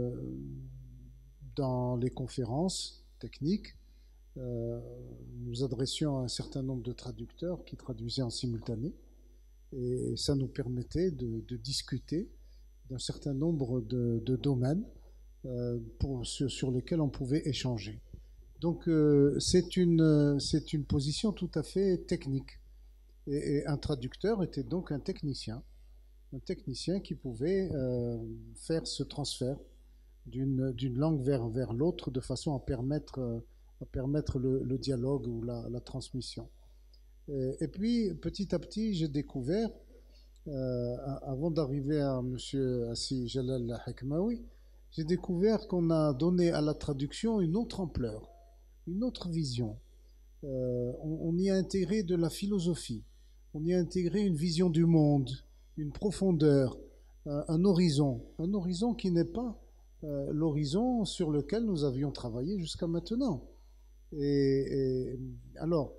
dans les conférences techniques, nous adressions à un certain nombre de traducteurs qui traduisaient en simultané, et ça nous permettait de discuter d'un certain nombre de domaines sur lesquels on pouvait échanger. Donc c'est une position tout à fait technique. Et un traducteur était donc un technicien qui pouvait faire ce transfert d'une langue vers l'autre de façon à permettre le dialogue ou la transmission. Et puis, petit à petit, j'ai découvert, avant d'arriver à M. Assi Jalal Hakmaoui, j'ai découvert qu'on a donné à la traduction une autre ampleur, une autre vision. On y a intégré de la philosophie, on y a intégré une vision du monde, une profondeur, un horizon qui n'est pas l'horizon sur lequel nous avions travaillé jusqu'à maintenant. Et alors,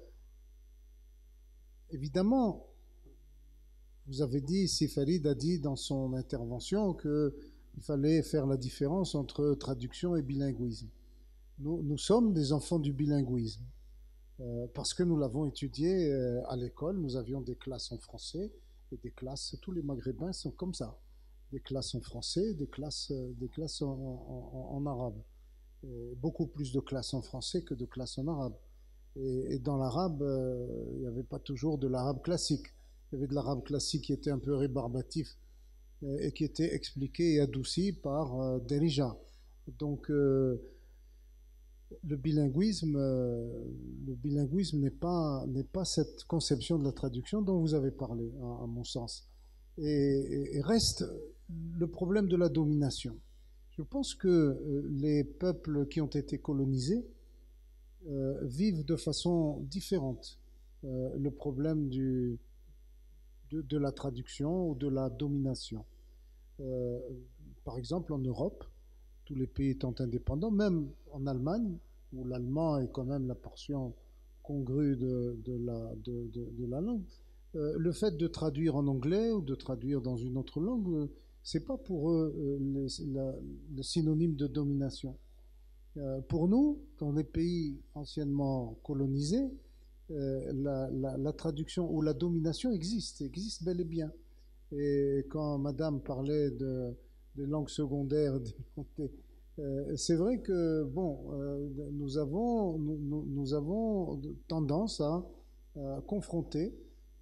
évidemment, vous avez dit, si Farid a dit dans son intervention qu'il fallait faire la différence entre traduction et bilinguisme. Nous sommes des enfants du bilinguisme. Parce que nous l'avons étudié à l'école, nous avions des classes en français et des classes, tous les Maghrébins sont comme ça, des classes en français, des classes en arabe. Beaucoup plus de classes en français que de classes en arabe. Et dans l'arabe, il n'y avait pas toujours de l'arabe classique. Il y avait de l'arabe classique qui était un peu rébarbatif et qui était expliqué et adouci par Derija. Donc, le bilinguisme n'est pas cette conception de la traduction dont vous avez parlé, à mon sens. Et reste le problème de la domination. Je pense que les peuples qui ont été colonisés vivent de façon différente le problème de la traduction ou de la domination. Par exemple, en Europe, tous les pays étant indépendants, même en Allemagne, où l'allemand est quand même la portion congrue de la langue, le fait de traduire en anglais ou de traduire dans une autre langue, c'est pas pour eux le synonyme de domination. Pour nous, dans les pays anciennement colonisés, la traduction ou la domination existe bel et bien. Et quand Madame parlait des langues secondaires, c'est vrai que nous avons tendance à confronter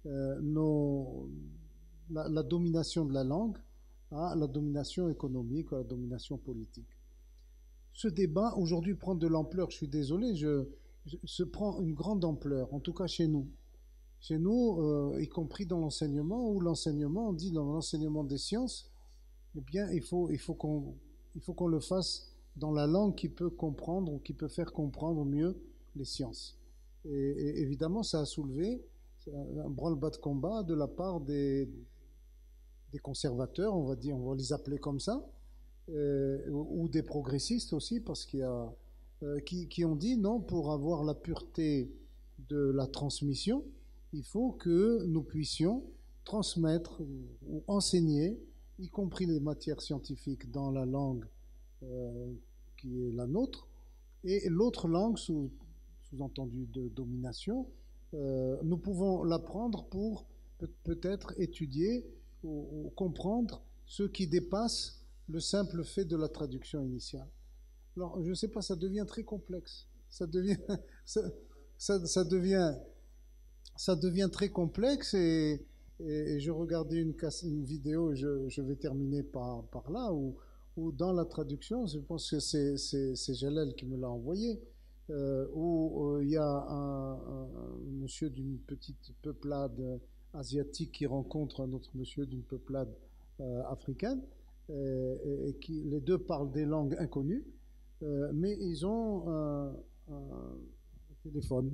la domination de la langue à la domination économique, à la domination politique. Ce débat aujourd'hui prend de l'ampleur, je suis désolé, se prend une grande ampleur, en tout cas chez nous. Chez nous, y compris dans l'enseignement, où l'enseignement, on dit dans l'enseignement des sciences, eh bien, il faut qu'on le fasse dans la langue qui peut comprendre ou qui peut faire comprendre mieux les sciences. Et évidemment, ça a soulevé un branle-bas de combat de la part des conservateurs, on va les appeler comme ça, ou des progressistes aussi, parce qu'il y a qui ont dit non, pour avoir la pureté de la transmission, il faut que nous puissions transmettre ou enseigner, y compris les matières scientifiques, dans la langue qui est la nôtre, et l'autre langue, sous-entendu de domination, nous pouvons l'apprendre pour peut-être étudier ou comprendre ce qui dépasse le simple fait de la traduction initiale. Alors, je ne sais pas, ça devient très complexe. Ça devient très complexe et Et je regardais une vidéo, je vais terminer par là, où dans la traduction, je pense que c'est Jalal qui me l'a envoyé, où il y a un monsieur d'une petite peuplade asiatique qui rencontre un autre monsieur d'une peuplade africaine, et qui les deux parlent des langues inconnues, mais ils ont un téléphone,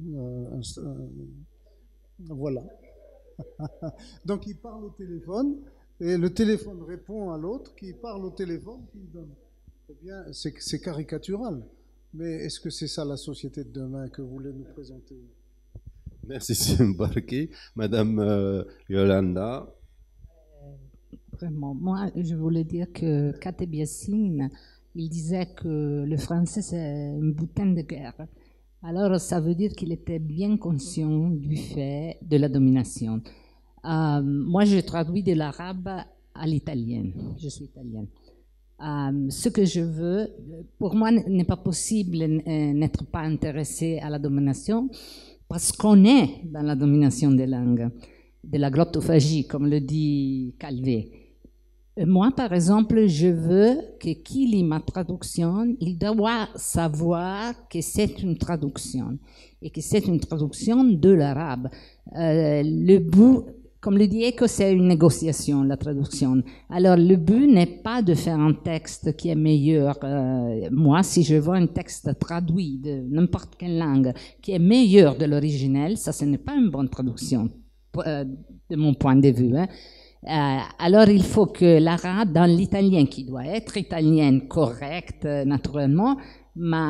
voilà. Donc ils parlent au téléphone et le téléphone répond à l'autre qui parle au téléphone qui donne. Eh bien, c'est caricatural. Mais est-ce que c'est ça la société de demain que vous voulez nous présenter? Merci, Simbarki. Madame Yolanda. Vraiment, moi, je voulais dire que Kateb Yassine, il disait que le français, c'est une butin de guerre. Alors, ça veut dire qu'il était bien conscient du fait de la domination. Moi, je traduis de l'arabe à l'italien. Je suis italienne. Ce que je veux, pour moi, n'est pas possible n'être pas intéressé à la domination parce qu'on est dans la domination des langues, de la glottophagie, comme le dit Calvé. Moi, par exemple, je veux que qui lit ma traduction, il doit savoir que c'est une traduction et que c'est une traduction de l'arabe. Le but, comme le dit Eco, c'est une négociation, la traduction. Alors, le but n'est pas de faire un texte qui est meilleur. Moi, si je vois un texte traduit de n'importe quelle langue qui est meilleur de l'originel, ça, ce n'est pas une bonne traduction, de mon point de vue. Hein. Alors, il faut que l'arabe, dans l'italien, qui doit être italienne correcte, naturellement, mais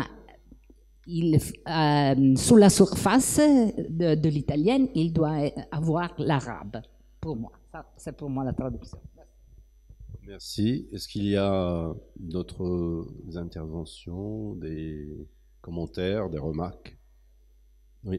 sous la surface de l'italienne, il doit avoir l'arabe, pour moi. Ça, c'est pour moi la traduction. Merci. Est-ce qu'il y a d'autres interventions, des commentaires, des remarques? Oui.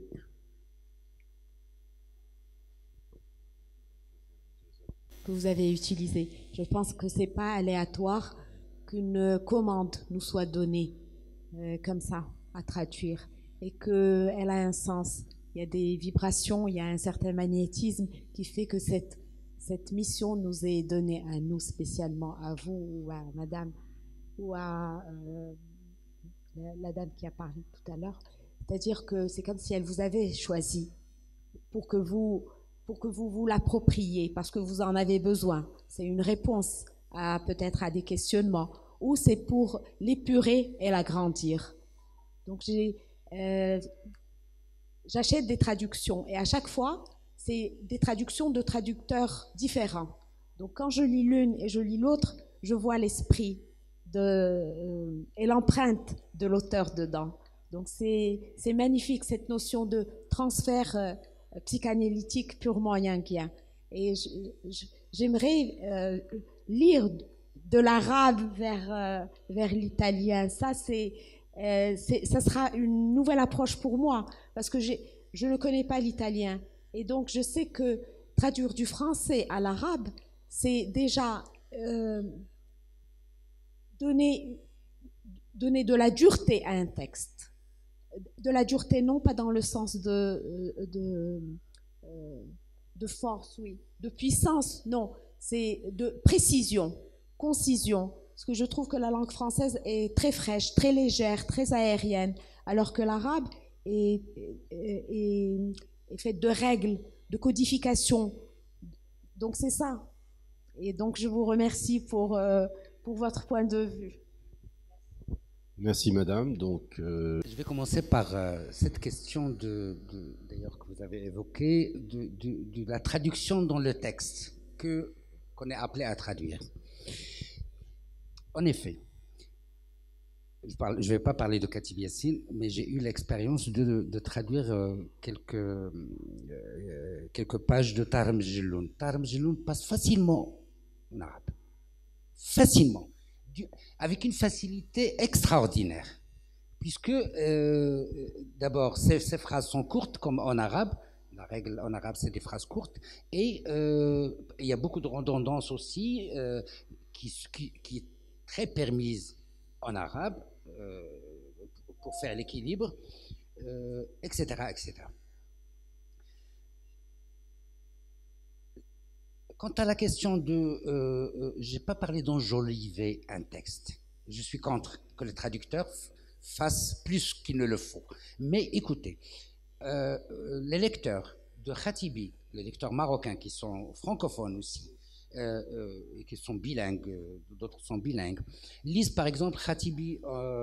Que vous avez utilisé. Je pense que c'est pas aléatoire qu'une commande nous soit donnée comme ça à traduire et qu'elle a un sens. Il y a des vibrations, il y a un certain magnétisme qui fait que cette mission nous est donnée à nous spécialement, à vous ou à madame ou à la dame qui a parlé tout à l'heure. C'est-à-dire que c'est comme si elle vous avait choisi pour que vous vous l'appropriez parce que vous en avez besoin. C'est une réponse à peut-être à des questionnements ou c'est pour l'épurer et l'agrandir. Donc j'achète des traductions et à chaque fois, c'est des traductions de traducteurs différents. Donc quand je lis l'une et je lis l'autre, je vois l'esprit et l'empreinte de l'auteur dedans. Donc c'est magnifique cette notion de transfert psychanalytique purement jungien. Et j'aimerais lire de l'arabe vers l'italien. Ça sera une nouvelle approche pour moi parce que je ne connais pas l'italien et donc je sais que traduire du français à l'arabe, c'est déjà donner de la dureté à un texte. De la dureté, non pas dans le sens de force, oui, de puissance, non, c'est de précision, concision, parce que je trouve que la langue française est très fraîche, très légère, très aérienne, alors que l'arabe est faite de règles, de codification. Donc c'est ça. Et donc je vous remercie pour votre point de vue. Merci madame. Donc, je vais commencer par cette question d'ailleurs que vous avez évoquée de la traduction dans le texte qu'on est appelé à traduire. En effet, je ne vais pas parler de Kateb Yassine, mais j'ai eu l'expérience de traduire quelques pages de Tarm Jiloun. Tarm Jiloun passe facilement en arabe. Facilement. Avec une facilité extraordinaire. Puisque, d'abord, ces phrases sont courtes, comme en arabe. La règle en arabe, c'est des phrases courtes. Et il y a beaucoup de redondance aussi, qui est très permise en arabe, pour faire l'équilibre, etc., etc. quant à la question de... j'ai pas parlé d'enjoliver un texte. Je suis contre que les traducteurs fassent plus qu'il ne le faut. Mais écoutez, les lecteurs de Khatibi, les lecteurs marocains qui sont francophones aussi, et qui sont bilingues, d'autres sont bilingues, lisent par exemple Khatibi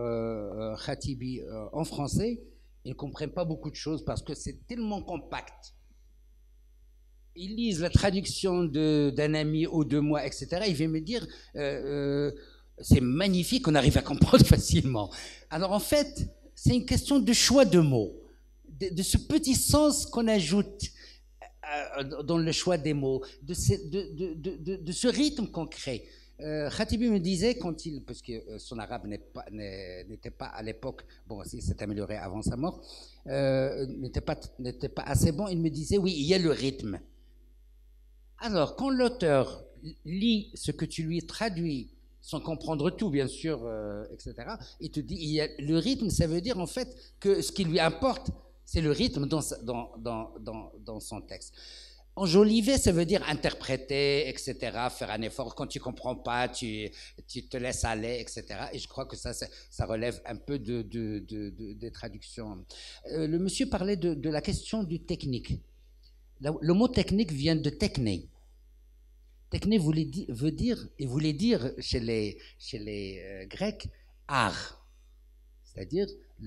en français, ils ne comprennent pas beaucoup de choses parce que c'est tellement compact. Ils lisent la traduction d'un ami ou de moi, etc. Ils viennent me dire c'est magnifique, on arrive à comprendre facilement. Alors en fait, c'est une question de choix de mots, de ce petit sens qu'on ajoute dans le choix des mots, de ce rythme qu'on crée. Khatibi me disait, parce que son arabe n'était pas à l'époque, bon, il s'est amélioré avant sa mort, n'était pas assez bon, il me disait, oui, il y a le rythme. Alors, quand l'auteur lit ce que tu lui traduis, sans comprendre tout, bien sûr, etc., il te dit, il y a le rythme, ça veut dire en fait que ce qui lui importe, c'est le rythme dans son texte. Enjoliver, ça veut dire interpréter, etc., faire un effort. Quand tu ne comprends pas, tu te laisses aller, etc. Et je crois que ça relève un peu des traductions. Le monsieur parlait de la question du technique. Le mot technique vient de techné. Techné voulait dire chez les Grecs art. C'est-à-dire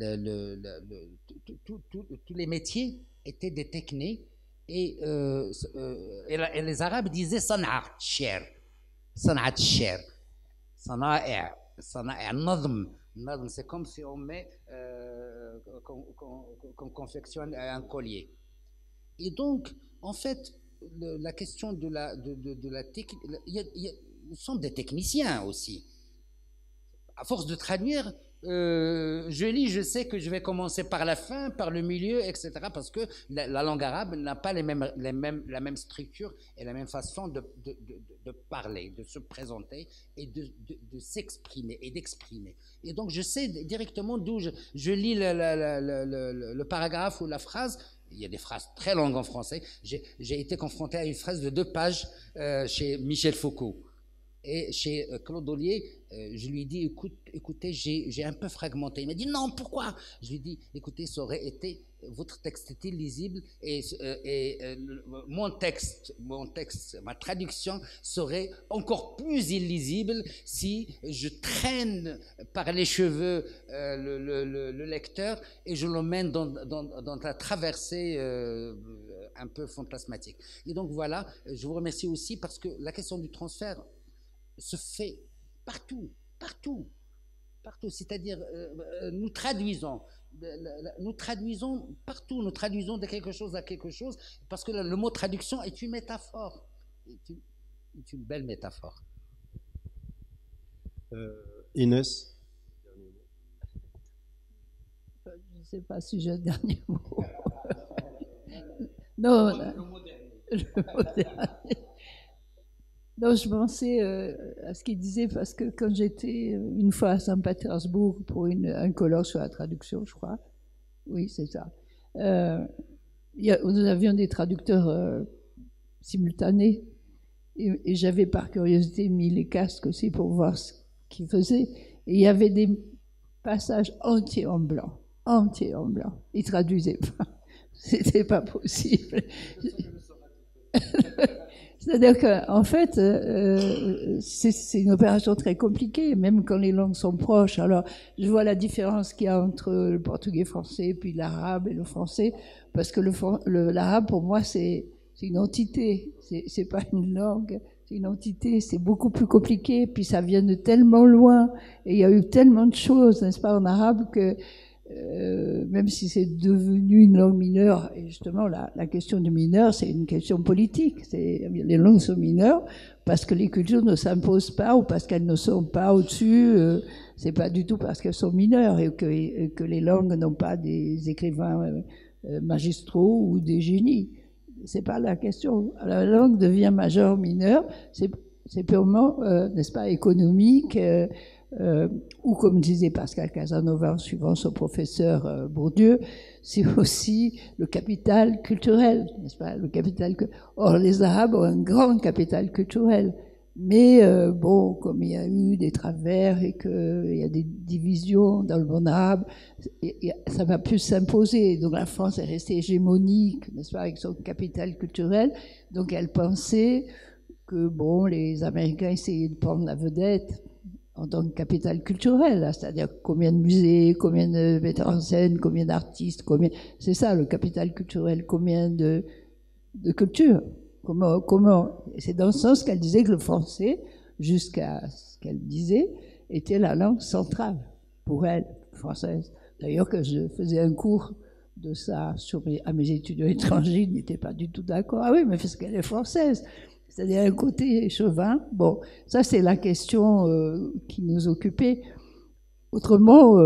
tous les métiers étaient des technés. Et les Arabes disaient San'at Sher, San'at Sher, Sana'er, Nadm. Nadm, c'est comme si on met, qu'on confectionne un collier. Et donc, en fait, la question de la technique, nous sommes des techniciens aussi. À force de traduire, je lis, je sais que je vais commencer par la fin, par le milieu, etc. Parce que la langue arabe n'a pas la même structure et la même façon de parler, de se présenter et de s'exprimer et d'exprimer. Et donc je sais directement d'où je lis le paragraphe ou la phrase. Il y a des phrases très longues en français. J'ai été confronté à une phrase de 2 pages chez Michel Foucault. Et chez Claude Ollier, je lui ai dit, écoutez, j'ai un peu fragmenté. Il m'a dit, non, pourquoi? Je lui ai dit, écoutez, ça aurait été, votre texte était lisible et mon texte, ma traduction serait encore plus illisible si je traîne par les cheveux le lecteur et je l'emmène dans la traversée un peu fantasmatique. Et donc voilà, je vous remercie aussi parce que la question du transfert se fait partout. C'est-à-dire, nous traduisons partout, nous traduisons de quelque chose à quelque chose, parce que le mot traduction est une métaphore, est une belle métaphore. Inès? Je ne sais pas si j'ai un dernier mot. Non, le mot dernier. Non, je pensais à ce qu'il disait parce que quand j'étais une fois à Saint-Pétersbourg pour un colloque sur la traduction, je crois, oui, c'est ça, nous avions des traducteurs simultanés et j'avais par curiosité mis les casques aussi pour voir ce qu'ils faisaient. Et il y avait des passages entiers en blanc. Ils traduisaient pas. C'était pas possible. C'est-à-dire qu'en fait, c'est une opération très compliquée, même quand les langues sont proches. Alors, je vois la différence qu'il y a entre le portugais français, puis l'arabe et le français, parce que l'arabe, pour moi, c'est une entité, c'est pas une langue, c'est une entité, c'est beaucoup plus compliqué, puis ça vient de tellement loin, et il y a eu tellement de choses, n'est-ce pas, en arabe, que même si c'est devenu une langue mineure, et justement la question du mineur, c'est une question politique. Les langues sont mineures parce que les cultures ne s'imposent pas ou parce qu'elles ne sont pas au-dessus. C'est pas du tout parce qu'elles sont mineures et que les langues n'ont pas des écrivains magistraux ou des génies. C'est pas la question. La langue devient majeure, mineure. C'est purement, n'est-ce pas, économique. ou comme disait Pascal Casanova, suivant son professeur Bourdieu, c'est aussi le capital culturel, n'est-ce pas? Or, les Arabes ont un grand capital culturel. Mais bon, comme il y a eu des travers et qu'il y a des divisions dans le monde arabe, ça va plus s'imposer. Donc la France est restée hégémonique, n'est-ce pas, avec son capital culturel. Donc elle pensait que bon, les Américains essayaient de prendre la vedette en tant que capital culturel, c'est-à-dire combien de musées, combien de metteurs en scène, combien d'artistes, c'est ça le capital culturel, combien de culture. Comment c'est dans ce sens qu'elle disait que le français, jusqu'à ce qu'elle disait, était la langue centrale pour elle, française. D'ailleurs, que je faisais un cours de ça à mes étudiants étrangers, ils n'étaient pas du tout d'accord. Ah oui, mais parce qu'elle est française. C'est-à-dire un côté chauvin. Bon, ça c'est la question qui nous occupait. Autrement,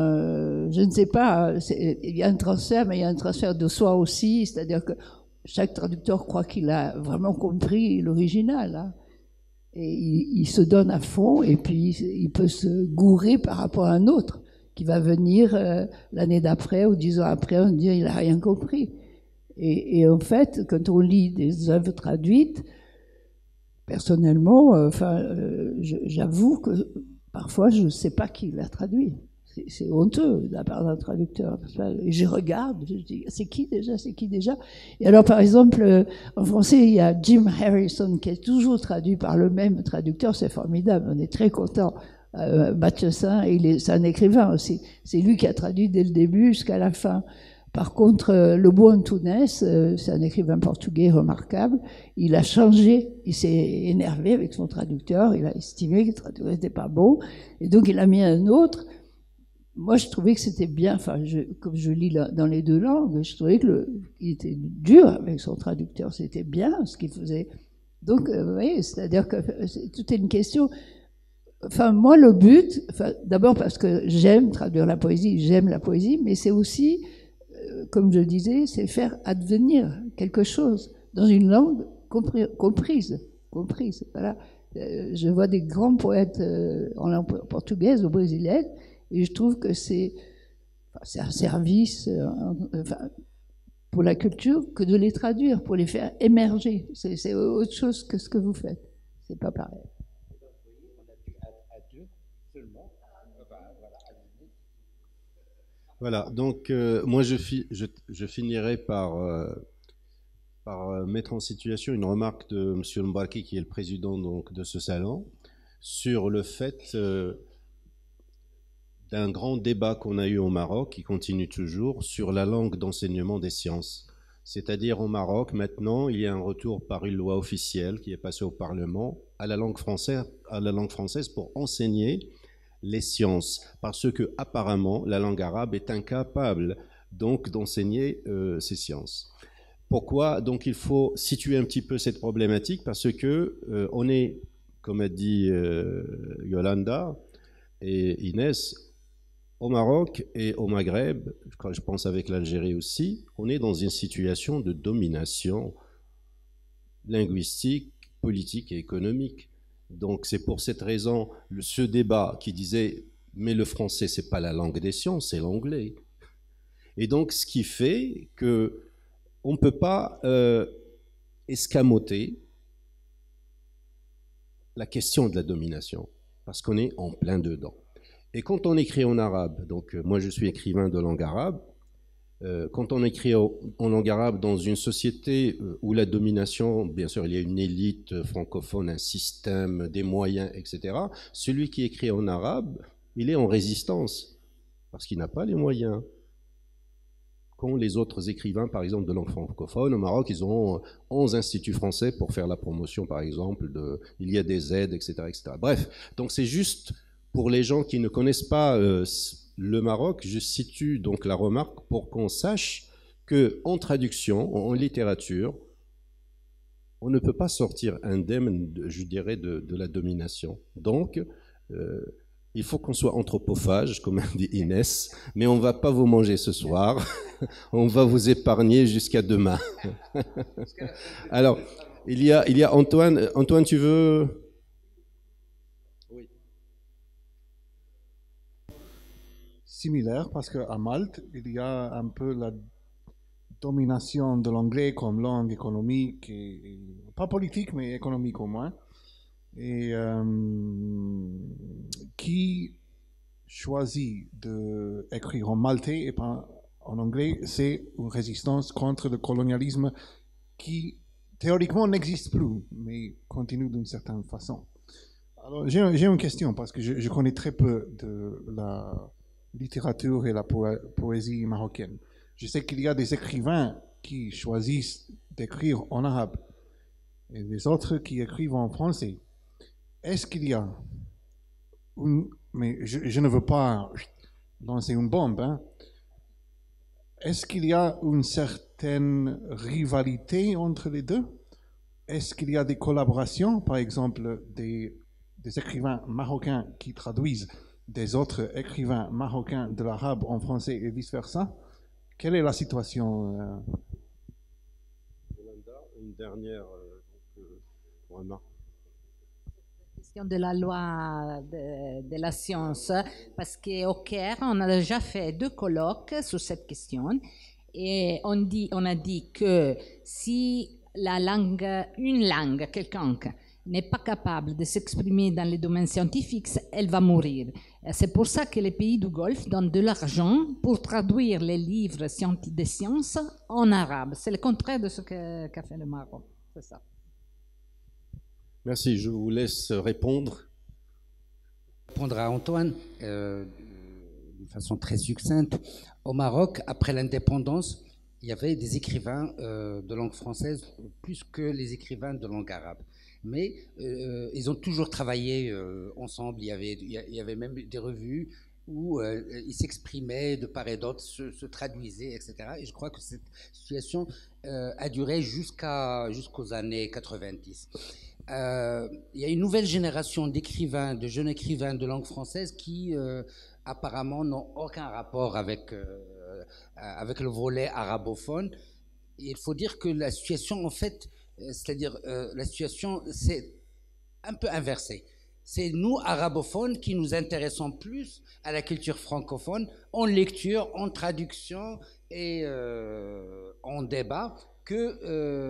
je ne sais pas, il y a un transfert, mais il y a un transfert de soi aussi, c'est-à-dire que chaque traducteur croit qu'il a vraiment compris l'original, hein. Et il se donne à fond, et puis il peut se gourer par rapport à un autre qui va venir l'année d'après ou 10 ans après, on dit il n'a rien compris. Et en fait, quand on lit des œuvres traduites, personnellement, j'avoue que parfois je ne sais pas qui l'a traduit. C'est honteux de la part d'un traducteur. Et je regarde, je dis, c'est qui déjà? Et alors, par exemple, en français, il y a Jim Harrison qui est toujours traduit par le même traducteur, c'est formidable, on est très contents. Mathieusin, c'est un écrivain aussi. C'est lui qui a traduit dès le début jusqu'à la fin. Par contre, Lobo Antunes, c'est un écrivain portugais remarquable, il a changé, il s'est énervé avec son traducteur, il a estimé que le traducteur n'était pas bon, et donc il a mis un autre. Moi, je trouvais que c'était bien, comme je lis dans les deux langues, je trouvais qu'il était dur avec son traducteur, c'était bien ce qu'il faisait. Donc, vous voyez, c'est-à-dire que tout est une question. Enfin, moi, le but, d'abord parce que j'aime traduire la poésie, mais c'est aussi, comme je disais, c'est faire advenir quelque chose dans une langue comprise. Voilà. Je vois des grands poètes en langue portugaise ou brésilienne, et je trouve que c'est un service pour la culture que de les traduire, pour les faire émerger. C'est autre chose que ce que vous faites. C'est pas pareil. Voilà, donc moi je finirai par mettre en situation une remarque de M. Mbarki, qui est le président donc, de ce salon, sur le fait d'un grand débat qu'on a eu au Maroc, qui continue toujours, sur la langue d'enseignement des sciences. C'est-à-dire au Maroc, maintenant, il y a un retour par une loi officielle qui est passée au Parlement à la langue française pour enseigner les sciences, parce que apparemment la langue arabe est incapable donc d'enseigner ces sciences. Pourquoi? Donc il faut situer un petit peu cette problématique, parce que on est, comme a dit Yolanda et Inès, au Maroc et au Maghreb, je pense avec l'Algérie aussi, on est dans une situation de domination linguistique, politique et économique. Donc c'est pour cette raison, ce débat qui disait « mais le français, c'est pas la langue des sciences, c'est l'anglais ». Et donc ce qui fait qu'on ne peut pas escamoter la question de la domination, parce qu'on est en plein dedans. Et quand on écrit en arabe, donc moi je suis écrivain de langue arabe, quand on écrit en langue arabe dans une société où la domination, bien sûr il y a une élite francophone, un système, des moyens, etc., celui qui écrit en arabe, il est en résistance, parce qu'il n'a pas les moyens. Quand les autres écrivains, par exemple, de langue francophone, au Maroc, ils ont 11 instituts français pour faire la promotion, par exemple, il y a des aides, etc., etc. Bref, donc c'est juste... Pour les gens qui ne connaissent pas le Maroc, je situe donc la remarque pour qu'on sache qu'en traduction, en littérature, on ne peut pas sortir indemne, je dirais, de la domination. Donc, il faut qu'on soit anthropophage, comme dit Inès, mais on ne va pas vous manger ce soir, on va vous épargner jusqu'à demain. Alors, il y a Antoine. Antoine, tu veux... similaire parce qu'à Malte, il y a un peu la domination de l'anglais comme langue économique, pas politique, mais économique au moins, et qui choisit d'écrire en maltais et pas en anglais, c'est une résistance contre le colonialisme qui théoriquement n'existe plus, mais continue d'une certaine façon. Alors, j'ai une question, parce que je connais très peu de la littérature et la poésie marocaine. Je sais qu'il y a des écrivains qui choisissent d'écrire en arabe et des autres qui écrivent en français. Est-ce qu'il y a mais je ne veux pas lancer une bombe, hein. Est-ce qu'il y a une certaine rivalité entre les deux? Est-ce qu'il y a des collaborations, par exemple des écrivains marocains qui traduisent des autres écrivains marocains de l'arabe en français et vice-versa? Quelle est la situation? Une dernière remarque. Question de la loi de la science, parce qu'au Caire, on a déjà fait 2 colloques sur cette question et on a dit que si une langue quelconque n'est pas capable de s'exprimer dans les domaines scientifiques, elle va mourir. C'est pour ça que les pays du Golfe donnent de l'argent pour traduire les livres de sciences en arabe. C'est le contraire de ce qu'a fait le Maroc. C'est ça. Merci, je vous laisse répondre. Répondre à Antoine d'une façon très succincte. Au Maroc, après l'indépendance, il y avait des écrivains de langue française plus que les écrivains de langue arabe. Mais ils ont toujours travaillé ensemble. Il y avait même des revues où ils s'exprimaient de part et d'autre, se traduisaient, etc. Et je crois que cette situation a duré jusqu'aux années 90. Il y a une nouvelle génération d'écrivains, de jeunes écrivains de langue française qui apparemment n'ont aucun rapport avec le volet arabophone. Et il faut dire que la situation, en fait, c'est-à-dire la situation, c'est un peu inversée. C'est nous, arabophones, qui nous intéressons plus à la culture francophone en lecture, en traduction et en débat que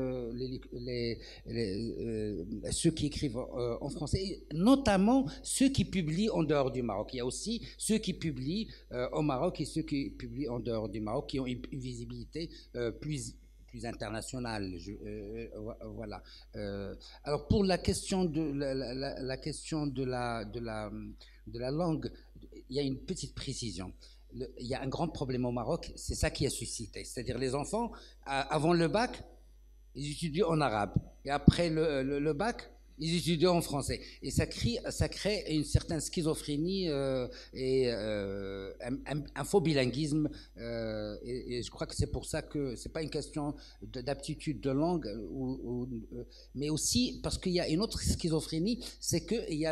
ceux qui écrivent en français, notamment ceux qui publient en dehors du Maroc. Il y a aussi ceux qui publient au Maroc et ceux qui publient en dehors du Maroc qui ont une visibilité plus internationale. Voilà. Alors pour la question de la langue, il y a une petite précision. Il y a un grand problème au Maroc, c'est ça qui a suscité. C'est-à-dire les enfants, avant le bac, ils étudient en arabe. Et après le bac, ils étudient en français. Et ça crée une certaine schizophrénie et un faux bilinguisme. Et je crois que c'est pour ça que c'est pas une question d'aptitude de langue, mais aussi parce qu'il y a une autre schizophrénie, c'est qu'il y a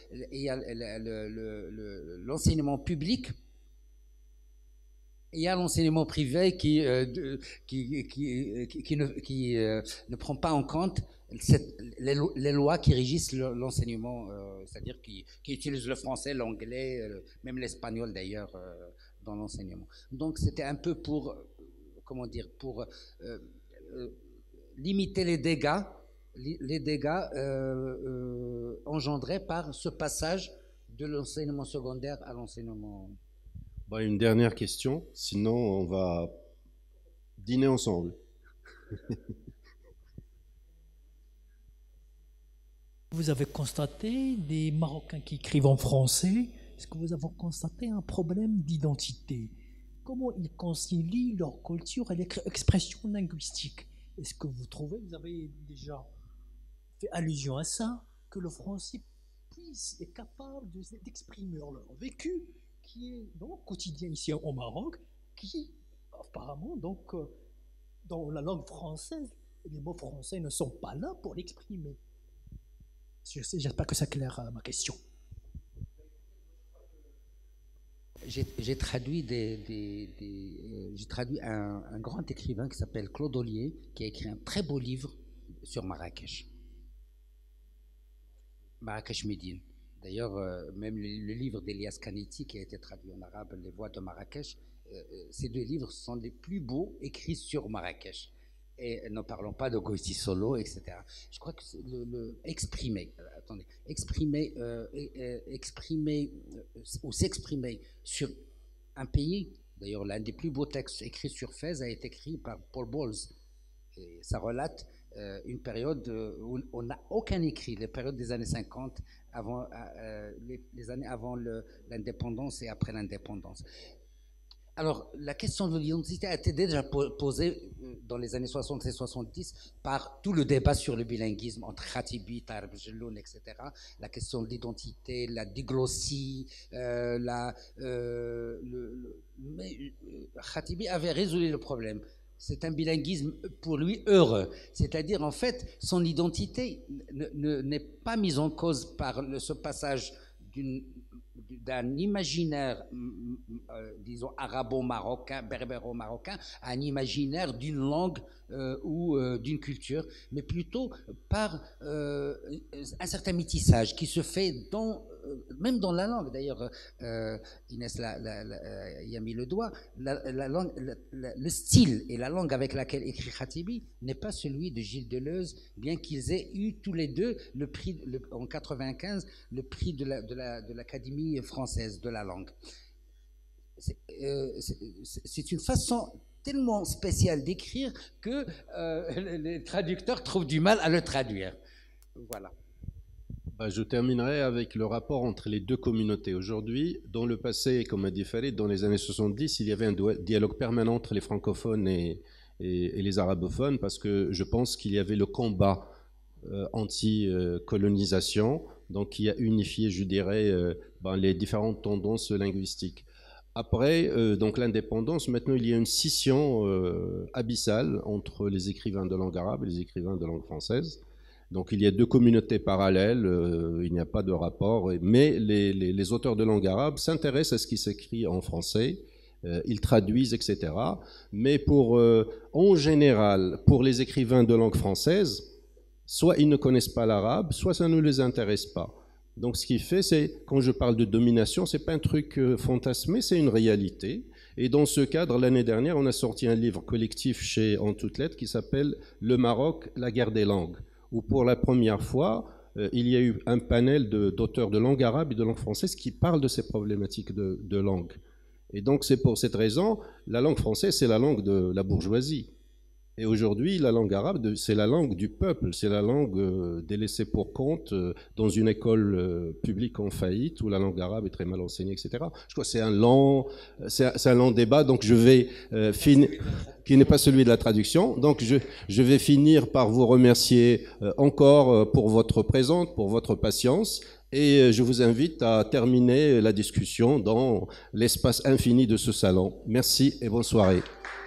l'enseignement public. Il y a l'enseignement privé qui ne prend pas en compte les lois qui régissent l'enseignement, c'est-à-dire qui utilisent le français, l'anglais, même l'espagnol d'ailleurs dans l'enseignement. Donc c'était un peu pour limiter les dégâts engendrés par ce passage de l'enseignement secondaire à l'enseignement. Une dernière question, sinon on va dîner ensemble. Vous avez constaté des Marocains qui écrivent en français, est-ce que vous avez constaté un problème d'identité? Comment ils concilient leur culture et leur expression linguistique? Est-ce que vous trouvez, vous avez déjà fait allusion à ça, que le français est capable d'exprimer leur vécu qui est donc quotidien ici au Maroc, qui apparemment donc dans la langue française, les mots français ne sont pas là pour l'exprimer. J'espère que ça claire ma question. J'ai traduit un grand écrivain qui s'appelle Claude Ollier, qui a écrit un très beau livre sur Marrakech. Marrakech Médine. D'ailleurs, même le livre d'Elias Kaniti, qui a été traduit en arabe, Les Voix de Marrakech, ces deux livres sont les plus beaux écrits sur Marrakech. Et ne parlons pas de Goïti Solo, etc. Je crois que exprimer ou s'exprimer sur un pays, d'ailleurs l'un des plus beaux textes écrits sur Fès a été écrit par Paul Bowles. Et ça relate une période où on n'a aucun écrit, les périodes des années 50, les années avant l'indépendance et après l'indépendance. Alors, la question de l'identité a été déjà posée dans les années 60 et 70 par tout le débat sur le bilinguisme entre Khatibi, Tarb Jelloun, etc. La question de l'identité, la diglossie, mais Khatibi avait résolu le problème. C'est un bilinguisme pour lui heureux. C'est-à-dire, en fait, son identité n'est pas mise en cause par ce passage d'un imaginaire, disons, arabo-marocain, berbéro-marocain, à un imaginaire d'une langue ou d'une culture, mais plutôt par un certain métissage qui se fait même dans la langue. D'ailleurs, Inès y a mis le doigt, le style et la langue avec laquelle écrit Khatibi n'est pas celui de Gilles Deleuze, bien qu'ils aient eu tous les deux le prix, en 1995, le prix de l'Académie française de la langue. C'est une façon tellement spéciale d'écrire que les traducteurs trouvent du mal à le traduire. Voilà. Je terminerai avec le rapport entre les deux communautés. Aujourd'hui, dans le passé, comme a dit Farid, dans les années 70, il y avait un dialogue permanent entre les francophones et les arabophones, parce que je pense qu'il y avait le combat anti-colonisation, donc qui a unifié, je dirais, les différentes tendances linguistiques. Après donc l'indépendance, maintenant il y a une scission abyssale entre les écrivains de langue arabe et les écrivains de langue française. Donc il y a deux communautés parallèles, il n'y a pas de rapport, mais les auteurs de langue arabe s'intéressent à ce qui s'écrit en français, ils traduisent, etc. Mais en général, pour les écrivains de langue française, soit ils ne connaissent pas l'arabe, soit ça ne les intéresse pas. Donc ce qui fait, c'est, quand je parle de domination, c'est pas un truc fantasmé, c'est une réalité. Et dans ce cadre, l'année dernière, on a sorti un livre collectif chez En Toutes Lettres qui s'appelle « Le Maroc, la guerre des langues », où pour la première fois, il y a eu un panel d'auteurs de langue arabe et de langue française qui parlent de ces problématiques de langue. Et donc c'est pour cette raison, la langue française, c'est la langue de la bourgeoisie. Et aujourd'hui, la langue arabe, c'est la langue du peuple, c'est la langue des laissés pour compte dans une école publique en faillite où la langue arabe est très mal enseignée, etc. Je crois que c'est un long débat, donc je vais finir, qui n'est pas celui de la traduction. Donc je vais finir par vous remercier encore pour votre présence, pour votre patience. Et je vous invite à terminer la discussion dans l'espace infini de ce salon. Merci et bonne soirée.